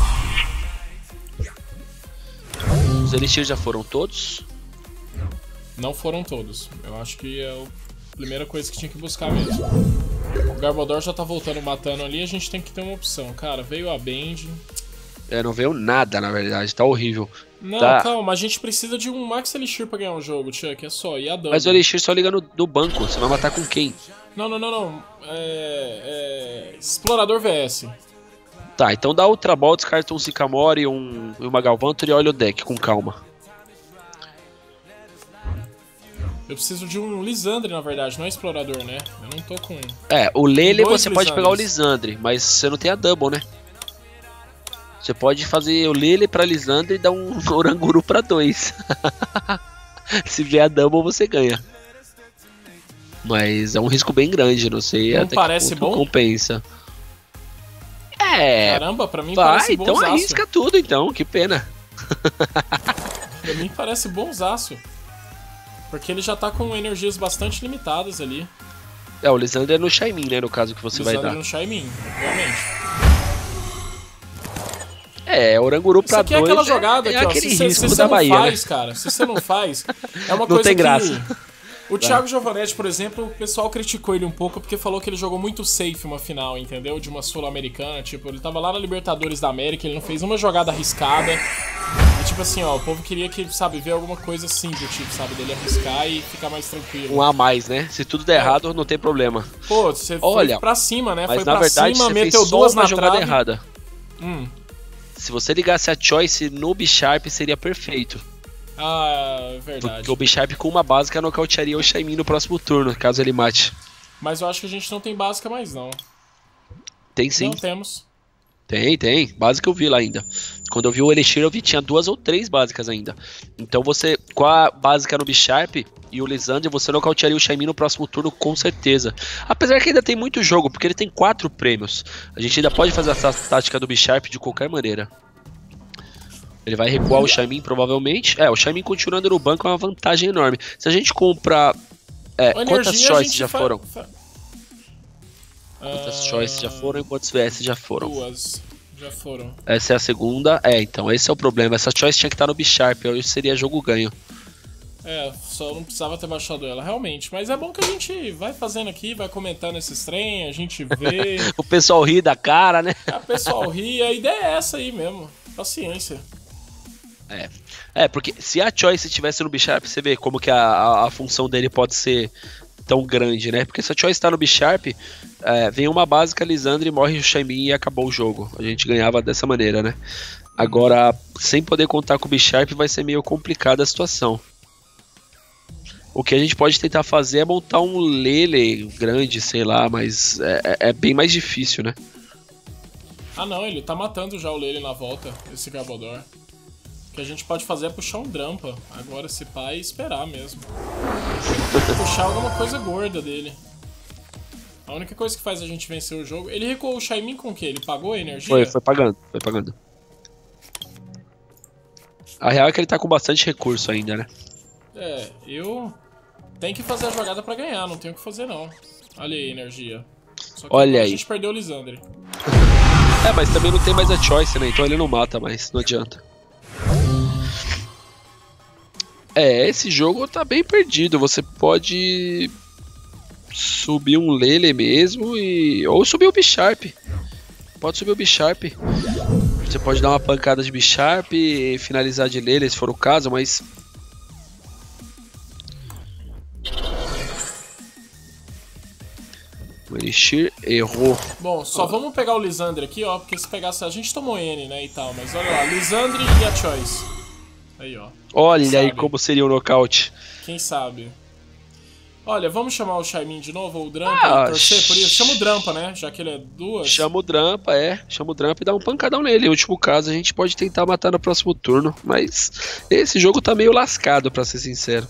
Speaker 2: Os Elixirs já foram todos?
Speaker 1: Não foram todos. Eu acho que é a primeira coisa que tinha que buscar mesmo. O Garbodor já tá voltando, matando ali, a gente tem que ter uma opção. Cara, veio a Bend...
Speaker 2: Não veio nada, na verdade, tá horrível.
Speaker 1: Não,
Speaker 2: tá.
Speaker 1: Calma, a gente precisa de um Max Elixir pra ganhar o jogo, Chuck, é só, e a Double.
Speaker 2: Mas o Elixir só liga no banco, você vai matar com quem?
Speaker 1: Não. Explorador VS.
Speaker 2: Tá, então dá Ultra Ball, descarta um Sycamore e uma Galvântula e olha o deck com calma.
Speaker 1: Eu preciso de um Lisandre, na verdade, não é Explorador, né? Eu não tô com...
Speaker 2: O Lele você pode
Speaker 1: Lisandres.
Speaker 2: pegar o Lisandre, mas você não tem a Double, né? Você pode fazer o Lele pra Lisandre e dar um Oranguru pra 2. Se vier a Double, você ganha. Mas é um risco bem grande, não sei
Speaker 1: não
Speaker 2: até
Speaker 1: parece
Speaker 2: que ponto
Speaker 1: bom?
Speaker 2: compensa.
Speaker 1: Caramba, pra mim parece bonzaço.
Speaker 2: Então arrisca tudo então, que pena.
Speaker 1: Pra mim parece bonzaço. Porque ele já tá com energias bastante limitadas ali.
Speaker 2: O Lisandre é no Shaymin, né, no caso que você vai dar.
Speaker 1: Lisandre no Shaymin, obviamente.
Speaker 2: É, Oranguru
Speaker 1: Isso
Speaker 2: pra
Speaker 1: aqui é
Speaker 2: dois
Speaker 1: aquela jogada
Speaker 2: é
Speaker 1: aqui, ó.
Speaker 2: aquele
Speaker 1: Se
Speaker 2: risco
Speaker 1: você
Speaker 2: da
Speaker 1: não
Speaker 2: Bahia,
Speaker 1: faz,
Speaker 2: né?
Speaker 1: cara, se você não faz, é uma
Speaker 2: Não
Speaker 1: coisa
Speaker 2: tem
Speaker 1: que...
Speaker 2: graça.
Speaker 1: O Thiago Giovanetti, por exemplo, o pessoal criticou ele um pouco porque falou que ele jogou muito safe uma final, entendeu? De uma Sul-Americana, tipo, ele tava lá na Libertadores da América, ele não fez uma jogada arriscada. E tipo assim, ó, o povo queria que, sabe, ver alguma coisa assim do tipo, sabe, dele arriscar e ficar mais tranquilo.
Speaker 2: Um a mais, né? Se tudo der errado, não tem problema.
Speaker 1: Pô, você
Speaker 2: Olha,
Speaker 1: foi pra cima, né?
Speaker 2: Mas
Speaker 1: Foi
Speaker 2: na
Speaker 1: pra
Speaker 2: verdade,
Speaker 1: cima,
Speaker 2: você
Speaker 1: meteu
Speaker 2: fez só
Speaker 1: duas
Speaker 2: uma
Speaker 1: na
Speaker 2: jogada
Speaker 1: trave.
Speaker 2: errada.
Speaker 1: Hum.
Speaker 2: Se você ligasse a Choice no Bisharp, seria perfeito.
Speaker 1: Ah, verdade.
Speaker 2: Porque o Bisharp com uma básica nocautearia o Shaimin no próximo turno, caso ele mate.
Speaker 1: Mas eu acho que a gente não tem básica mais, não.
Speaker 2: Tem sim.
Speaker 1: Não temos.
Speaker 2: Tem. Básica eu vi lá ainda. Quando eu vi o Elixir, eu vi tinha 2 ou 3 básicas ainda. Então você, com a básica no Bisharp e o Lisandro, você nocautearia o Shaimin no próximo turno com certeza. Apesar que ainda tem muito jogo, porque ele tem 4 prêmios. A gente ainda pode fazer essa tática do Bisharp de qualquer maneira. Ele vai recuar o Shaimin provavelmente. O Shaimin continuando no banco é uma vantagem enorme. Se a gente comprar... quantas choices já foram? Quantas choices já foram e quantos VS já foram?
Speaker 1: 2 já foram.
Speaker 2: Essa é a segunda. Então, esse é o problema. Essa choice tinha que estar no Bisharp, hoje seria jogo ganho.
Speaker 1: Só não precisava ter baixado ela, realmente. Mas é bom que a gente vai fazendo aqui, vai comentando esses trem, a gente vê.
Speaker 2: O pessoal ri da cara, né?
Speaker 1: O pessoal ri, a ideia é essa aí mesmo. Paciência.
Speaker 2: Porque se a Choice estivesse no Bisharp, você vê como que a função dele pode ser tão grande, né? Porque se a Choice tá no Bisharp, vem uma básica Lisandre, morre o Shaimin e acabou o jogo. A gente ganhava dessa maneira, né? Agora, sem poder contar com o Bisharp, vai ser meio complicada a situação. O que a gente pode tentar fazer é montar um Lele grande, sei lá, mas é bem mais difícil, né?
Speaker 1: Ah não, ele tá matando já o Lele na volta, esse Gabaldor. O que a gente pode fazer é puxar um Drampa. Agora se pá e esperar mesmo. Puxar alguma coisa gorda dele. A única coisa que faz a gente vencer o jogo... Ele recuou o Shaimin com o quê? Ele pagou a energia?
Speaker 2: Foi pagando. A real é que ele tá com bastante recurso ainda, né?
Speaker 1: Eu tenho que fazer a jogada pra ganhar, não tenho o que fazer não. Olha aí a energia. Só que
Speaker 2: Olha
Speaker 1: agora
Speaker 2: aí.
Speaker 1: a gente perdeu o Lisandre.
Speaker 2: Mas também não tem mais a Choice, né? Então ele não mata mais, não adianta. Esse jogo tá bem perdido. Você pode subir um Lele mesmo ou subir o Bisharp. Pode subir o Bisharp. Você pode dar uma pancada de Bisharp e finalizar de Lele, se for o caso, mas... O Elixir errou.
Speaker 1: Bom, só vamos pegar o Lisandre aqui, ó, porque se pegasse... A gente tomou N, né, e tal, mas olha lá, Lisandre e a Choice. Aí, ó.
Speaker 2: Olha aí como seria o nocaute.
Speaker 1: Quem sabe? Olha, vamos chamar o Shaimin de novo, ou o Drampa, e torcer por isso? Chama o Drampa, né, já que ele é 2.
Speaker 2: Chama o Drampa e dá um pancadão nele. Em último caso, a gente pode tentar matar no próximo turno, mas esse jogo tá meio lascado, pra ser sincero.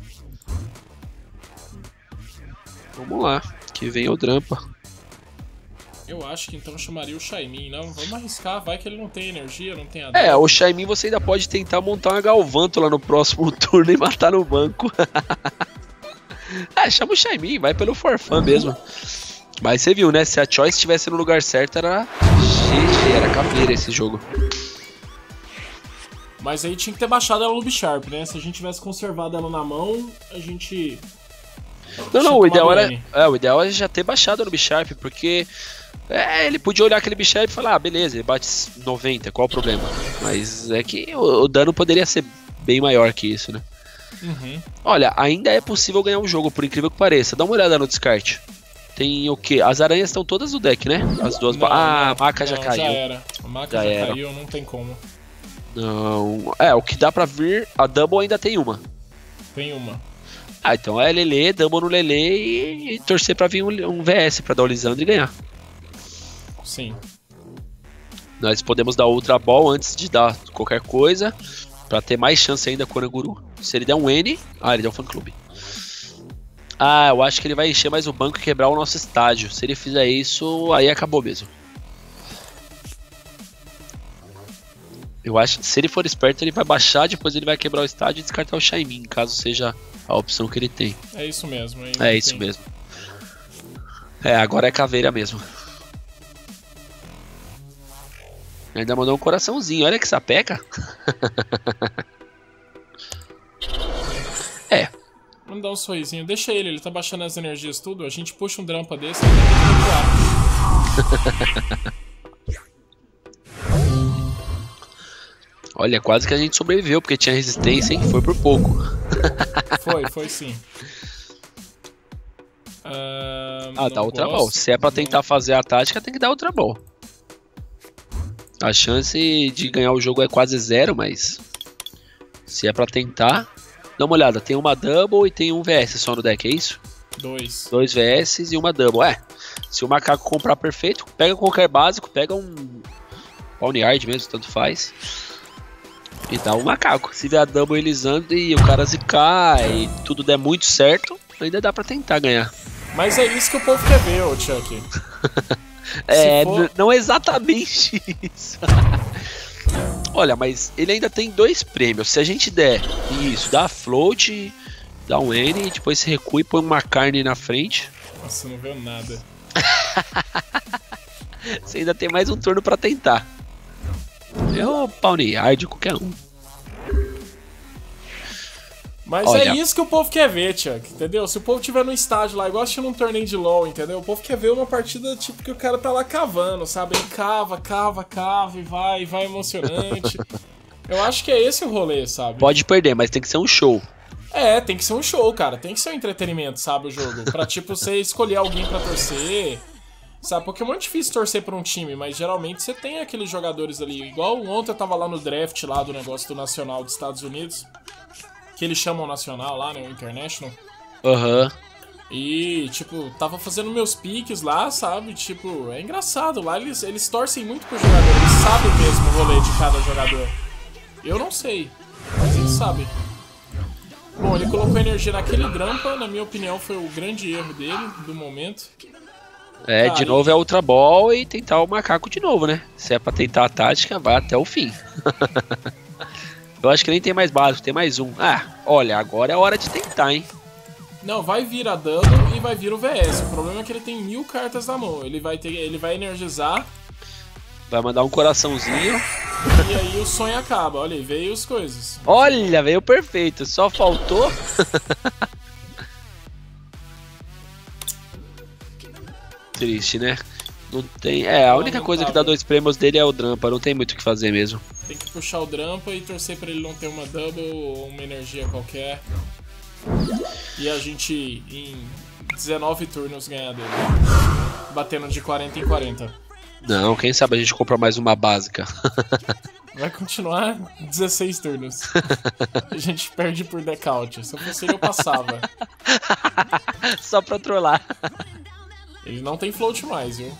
Speaker 2: Vamos lá, que vem o Drampa.
Speaker 1: Eu acho que então chamaria o Shaimin, não? Vamos arriscar, vai que ele não tem energia, não tem a...
Speaker 2: O Shaimin você ainda pode tentar montar uma Galvântula no próximo turno e matar no banco. Chama o Shaimin, vai pelo forfã mesmo. Mas você viu, né? Se a Choice estivesse no lugar certo, era GG, era caveira esse jogo.
Speaker 1: Mas aí tinha que ter baixado ela no Bisharp, né? Se a gente tivesse conservado ela na mão, a gente...
Speaker 2: Não, o ideal era já ter baixado no Bisharp, porque ele podia olhar aquele Bisharp e falar, beleza, ele bate 90, qual o problema? Mas é que o dano poderia ser bem maior que isso, né?
Speaker 1: Uhum.
Speaker 2: Olha, ainda é possível ganhar um jogo, por incrível que pareça. Dá uma olhada no descarte. Tem o quê? As aranhas estão todas no deck, né? As duas... a maca já caiu.
Speaker 1: Já era. A maca já caiu, não tem como.
Speaker 2: Não... o que dá pra vir... A Double ainda tem uma.
Speaker 1: Tem uma.
Speaker 2: Então é Lele, Double no Lele e torcer pra vir um VS pra dar o Lisandro e ganhar.
Speaker 1: Sim.
Speaker 2: Nós podemos dar Ultra Ball antes de dar qualquer coisa, pra ter mais chance ainda com o Oranguru. Se ele der um N... ele deu um fã clube. Eu acho que ele vai encher mais o banco e quebrar o nosso estádio. Se ele fizer isso, aí acabou mesmo. Eu acho que se ele for esperto, ele vai baixar, depois ele vai quebrar o estádio e descartar o Shaimin, caso seja a opção que ele tem.
Speaker 1: É isso mesmo.
Speaker 2: É isso mesmo. Agora é caveira mesmo. Ainda mandou um coraçãozinho, olha que sapeca. É.
Speaker 1: Vamos dar um sorrisinho. Deixa ele tá baixando as energias tudo. A gente puxa um drampa desse e ele tem que recuar.
Speaker 2: Olha, quase que a gente sobreviveu, porque tinha resistência, hein? Foi por pouco.
Speaker 1: Foi sim.
Speaker 2: Dá Ultra Ball. Se é pra tentar fazer a tática, tem que dar Ultra Ball. A chance de ganhar o jogo é quase zero, mas se é pra tentar... Dá uma olhada, tem uma Double e tem um VS só no deck, é isso?
Speaker 1: 2
Speaker 2: VS e uma Double. Se o macaco comprar perfeito, pega qualquer básico, pega um Pawniard mesmo, tanto faz. E dá um macaco. Se vier a Double elisando e o cara zicar e tudo der muito certo, ainda dá pra tentar ganhar.
Speaker 1: Mas é isso que o povo quer ver, ô Chuck.
Speaker 2: Não é exatamente isso. Olha, mas ele ainda tem 2 prêmios. Se a gente der isso, dá a float, dá um N, e depois se recua e põe uma carne na frente.
Speaker 1: Nossa, não veio nada.
Speaker 2: Você ainda tem mais um turno pra tentar. É o Pawniard, qualquer um.
Speaker 1: Mas olha, é isso que o povo quer ver, Chuck, entendeu? Se o povo tiver no estádio lá, igual assistindo um torneio de LoL, entendeu? O povo quer ver uma partida tipo que o cara tá lá cavando, sabe? Ele cava e vai emocionante. Eu acho que é esse o rolê, sabe?
Speaker 2: Pode perder, mas tem que ser um show.
Speaker 1: Tem que ser um show, cara. Tem que ser um entretenimento, sabe, o jogo. Pra, tipo, você escolher alguém pra torcer, sabe? Porque é muito difícil torcer pra um time, mas geralmente você tem aqueles jogadores ali. Igual ontem eu tava lá no draft lá do negócio do Nacional dos Estados Unidos. Que eles chamam Nacional lá, né? O International. E, tipo, tava fazendo meus piques lá, sabe? Tipo, é engraçado. Lá eles torcem muito pro jogador. Eles sabem mesmo o rolê de cada jogador. Eu não sei, mas eles sabem. Bom, ele colocou energia naquele Drampa. Na minha opinião, foi o grande erro dele, do momento.
Speaker 2: De novo é Ultra Ball e tentar o macaco de novo, né? Se é pra tentar a tática, vai até o fim. Eu acho que nem tem mais básico, tem mais um. Olha, agora é hora de tentar, hein?
Speaker 1: Não, vai vir a Double e vai vir o VS. O problema é que ele tem 1000 cartas na mão. Ele vai energizar.
Speaker 2: Vai mandar um coraçãozinho.
Speaker 1: E aí o sonho acaba. Olha aí, veio as coisas.
Speaker 2: Olha, veio perfeito. Só faltou... Triste, né? Não tem... a única coisa que dá 2 prêmios dele é o Drampa. Não tem muito o que fazer mesmo.
Speaker 1: Tem que puxar o Drampa e torcer pra ele não ter uma Double ou uma energia qualquer. E a gente, em 19 turnos, ganhar dele. Batendo de 40 em 40.
Speaker 2: Não, quem sabe a gente compra mais uma básica.
Speaker 1: Vai continuar 16 turnos. A gente perde por decaute. Se eu fosse ele, eu passava.
Speaker 2: Só pra trollar.
Speaker 1: Ele não tem float mais, viu?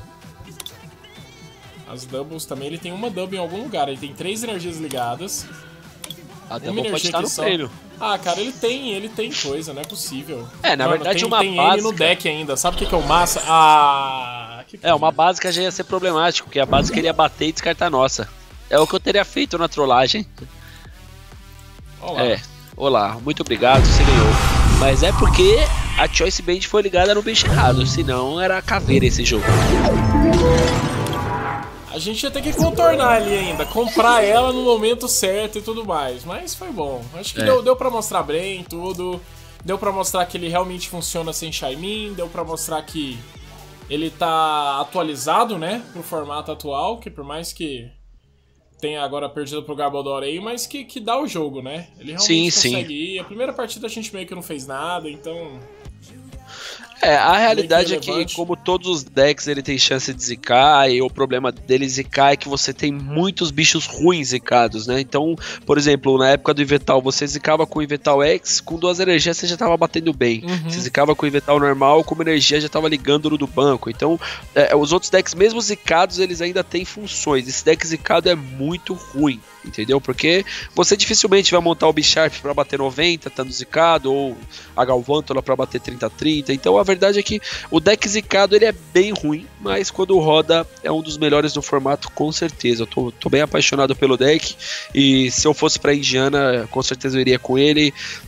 Speaker 1: As doubles também, ele tem uma double em algum lugar. Ele tem 3 energias ligadas.
Speaker 2: A double pode estar no prêmio.
Speaker 1: Cara, ele tem coisa, não é possível.
Speaker 2: Na verdade uma
Speaker 1: tem
Speaker 2: básica...
Speaker 1: N no deck ainda, sabe o que é o massa?
Speaker 2: Uma básica já ia ser problemático, porque a básica ele ia bater e descartar a nossa. É o que eu teria feito na trollagem.
Speaker 1: Olá.
Speaker 2: Olá, muito obrigado, você ganhou. Mas é porque a Choice Band foi ligada no bicho errado, senão era caveira esse jogo.
Speaker 1: A gente ia ter que contornar ali ainda, comprar ela no momento certo e tudo mais, mas foi bom. Acho que deu pra mostrar bem tudo, deu pra mostrar que ele realmente funciona sem Shaymin, deu pra mostrar que ele tá atualizado, né, pro formato atual, que por mais que tenha agora perdido pro Garbodor aí, mas que dá o jogo, né? Ele realmente consegue ir. A primeira partida a gente meio que não fez nada, então...
Speaker 2: A realidade é que, como todos os decks, ele tem chance de zicar, e o problema dele zicar é que você tem muitos bichos ruins zicados, né? Então, por exemplo, na época do Yveltal, você zicava com o Yveltal X, com 2 energias você já tava batendo bem. Você zicava com o Yveltal normal, com uma energia já tava ligando no do banco. Então, os outros decks, mesmo zicados, eles ainda têm funções. Esse deck zicado é muito ruim, entendeu? Porque você dificilmente vai montar o Bisharp pra bater 90, estando zicado, ou a Galvântula pra bater 30-30. Então, a verdade é que o deck zicado ele é bem ruim, mas quando roda é um dos melhores do formato, com certeza. Eu tô bem apaixonado pelo deck, e se eu fosse pra Indiana, com certeza eu iria com ele.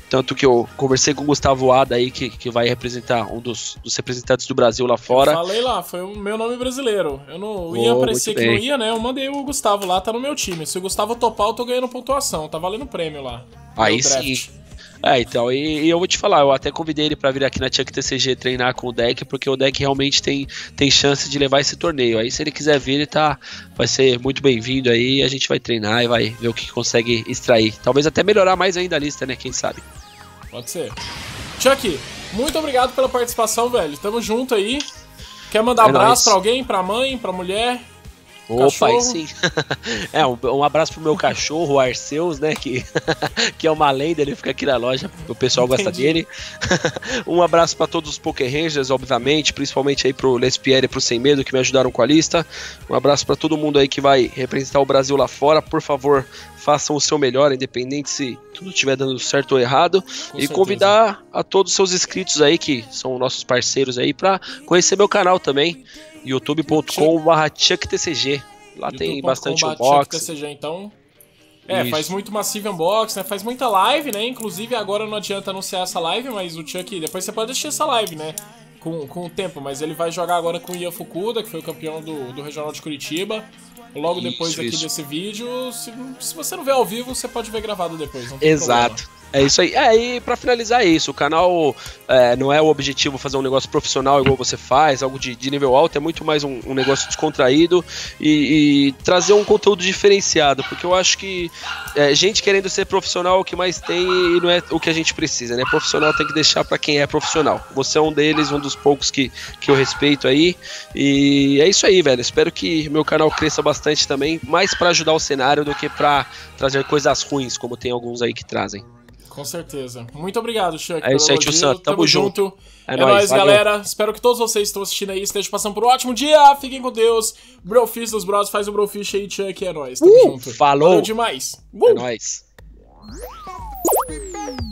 Speaker 2: tanto que eu conversei com o Gustavo Ada aí, que vai representar um dos representantes do Brasil lá fora.
Speaker 1: Eu falei lá, foi o meu nome brasileiro. Eu não ia parecer que não ia, né? Eu mandei o Gustavo lá, tá no meu time. Se o Gustavo topar, eu tô ganhando pontuação, tá valendo prêmio lá.
Speaker 2: Aí sim. Então, e eu vou te falar, eu até convidei ele pra vir aqui na Chuck TCG treinar com o deck, porque o deck realmente tem chance de levar esse torneio. Aí se ele quiser vir, ele vai ser muito bem-vindo aí, a gente vai treinar e vai ver o que consegue extrair. Talvez até melhorar mais ainda a lista, né? Quem sabe?
Speaker 1: Pode ser. Chuck, muito obrigado pela participação, velho. Tamo junto aí. Quer mandar abraço pra alguém? Pra mãe? Pra mulher?
Speaker 2: Opa, aí sim. Um abraço pro meu cachorro, o Arceus, né? Que é uma lenda, ele fica aqui na loja, o pessoal gosta dele. Um abraço pra todos os Poké Rangers, obviamente, principalmente aí pro Lespierre e pro Sem Medo, que me ajudaram com a lista. Um abraço pra todo mundo aí que vai representar o Brasil lá fora. Por favor, façam o seu melhor, independente se tudo estiver dando certo ou errado. Com certeza. Convidar a todos os seus inscritos aí, que são nossos parceiros aí, pra conhecer meu canal também. youtube.com/ChuckTCG. Lá tem bastante unboxing.
Speaker 1: Então, faz muito Massive Unboxing, né? Faz muita live, né? Inclusive agora não adianta anunciar essa live, mas o Chuck, depois você pode assistir essa live, né? Com o tempo, mas ele vai jogar agora com o Ian Fukuda, que foi o campeão do Regional de Curitiba. Logo depois aqui desse vídeo, se você não vê ao vivo, você pode ver gravado depois. Não tem
Speaker 2: Exato.
Speaker 1: problema.
Speaker 2: É isso aí. E pra finalizar isso, o canal não é o objetivo fazer um negócio profissional igual você faz, algo de nível alto, é muito mais um negócio descontraído e trazer um conteúdo diferenciado, porque eu acho que gente querendo ser profissional é o que mais tem e não é o que a gente precisa, né? Profissional tem que deixar pra quem é profissional. Você é um deles, um dos poucos que eu respeito aí, e é isso aí, velho. Espero que meu canal cresça bastante também, mais pra ajudar o cenário do que pra trazer coisas ruins, como tem alguns aí que trazem.
Speaker 1: Com certeza. Muito obrigado, Chuck.
Speaker 2: É isso aí, tio Santo. Tamo junto.
Speaker 1: É nóis, galera. Espero que todos vocês que estão assistindo aí estejam passando por um ótimo dia. Fiquem com Deus. Brofish dos Bros. Faz o Brofish aí, Chuck. É nóis. Tamo junto.
Speaker 2: Falou.
Speaker 1: Valeu demais.
Speaker 2: É nóis.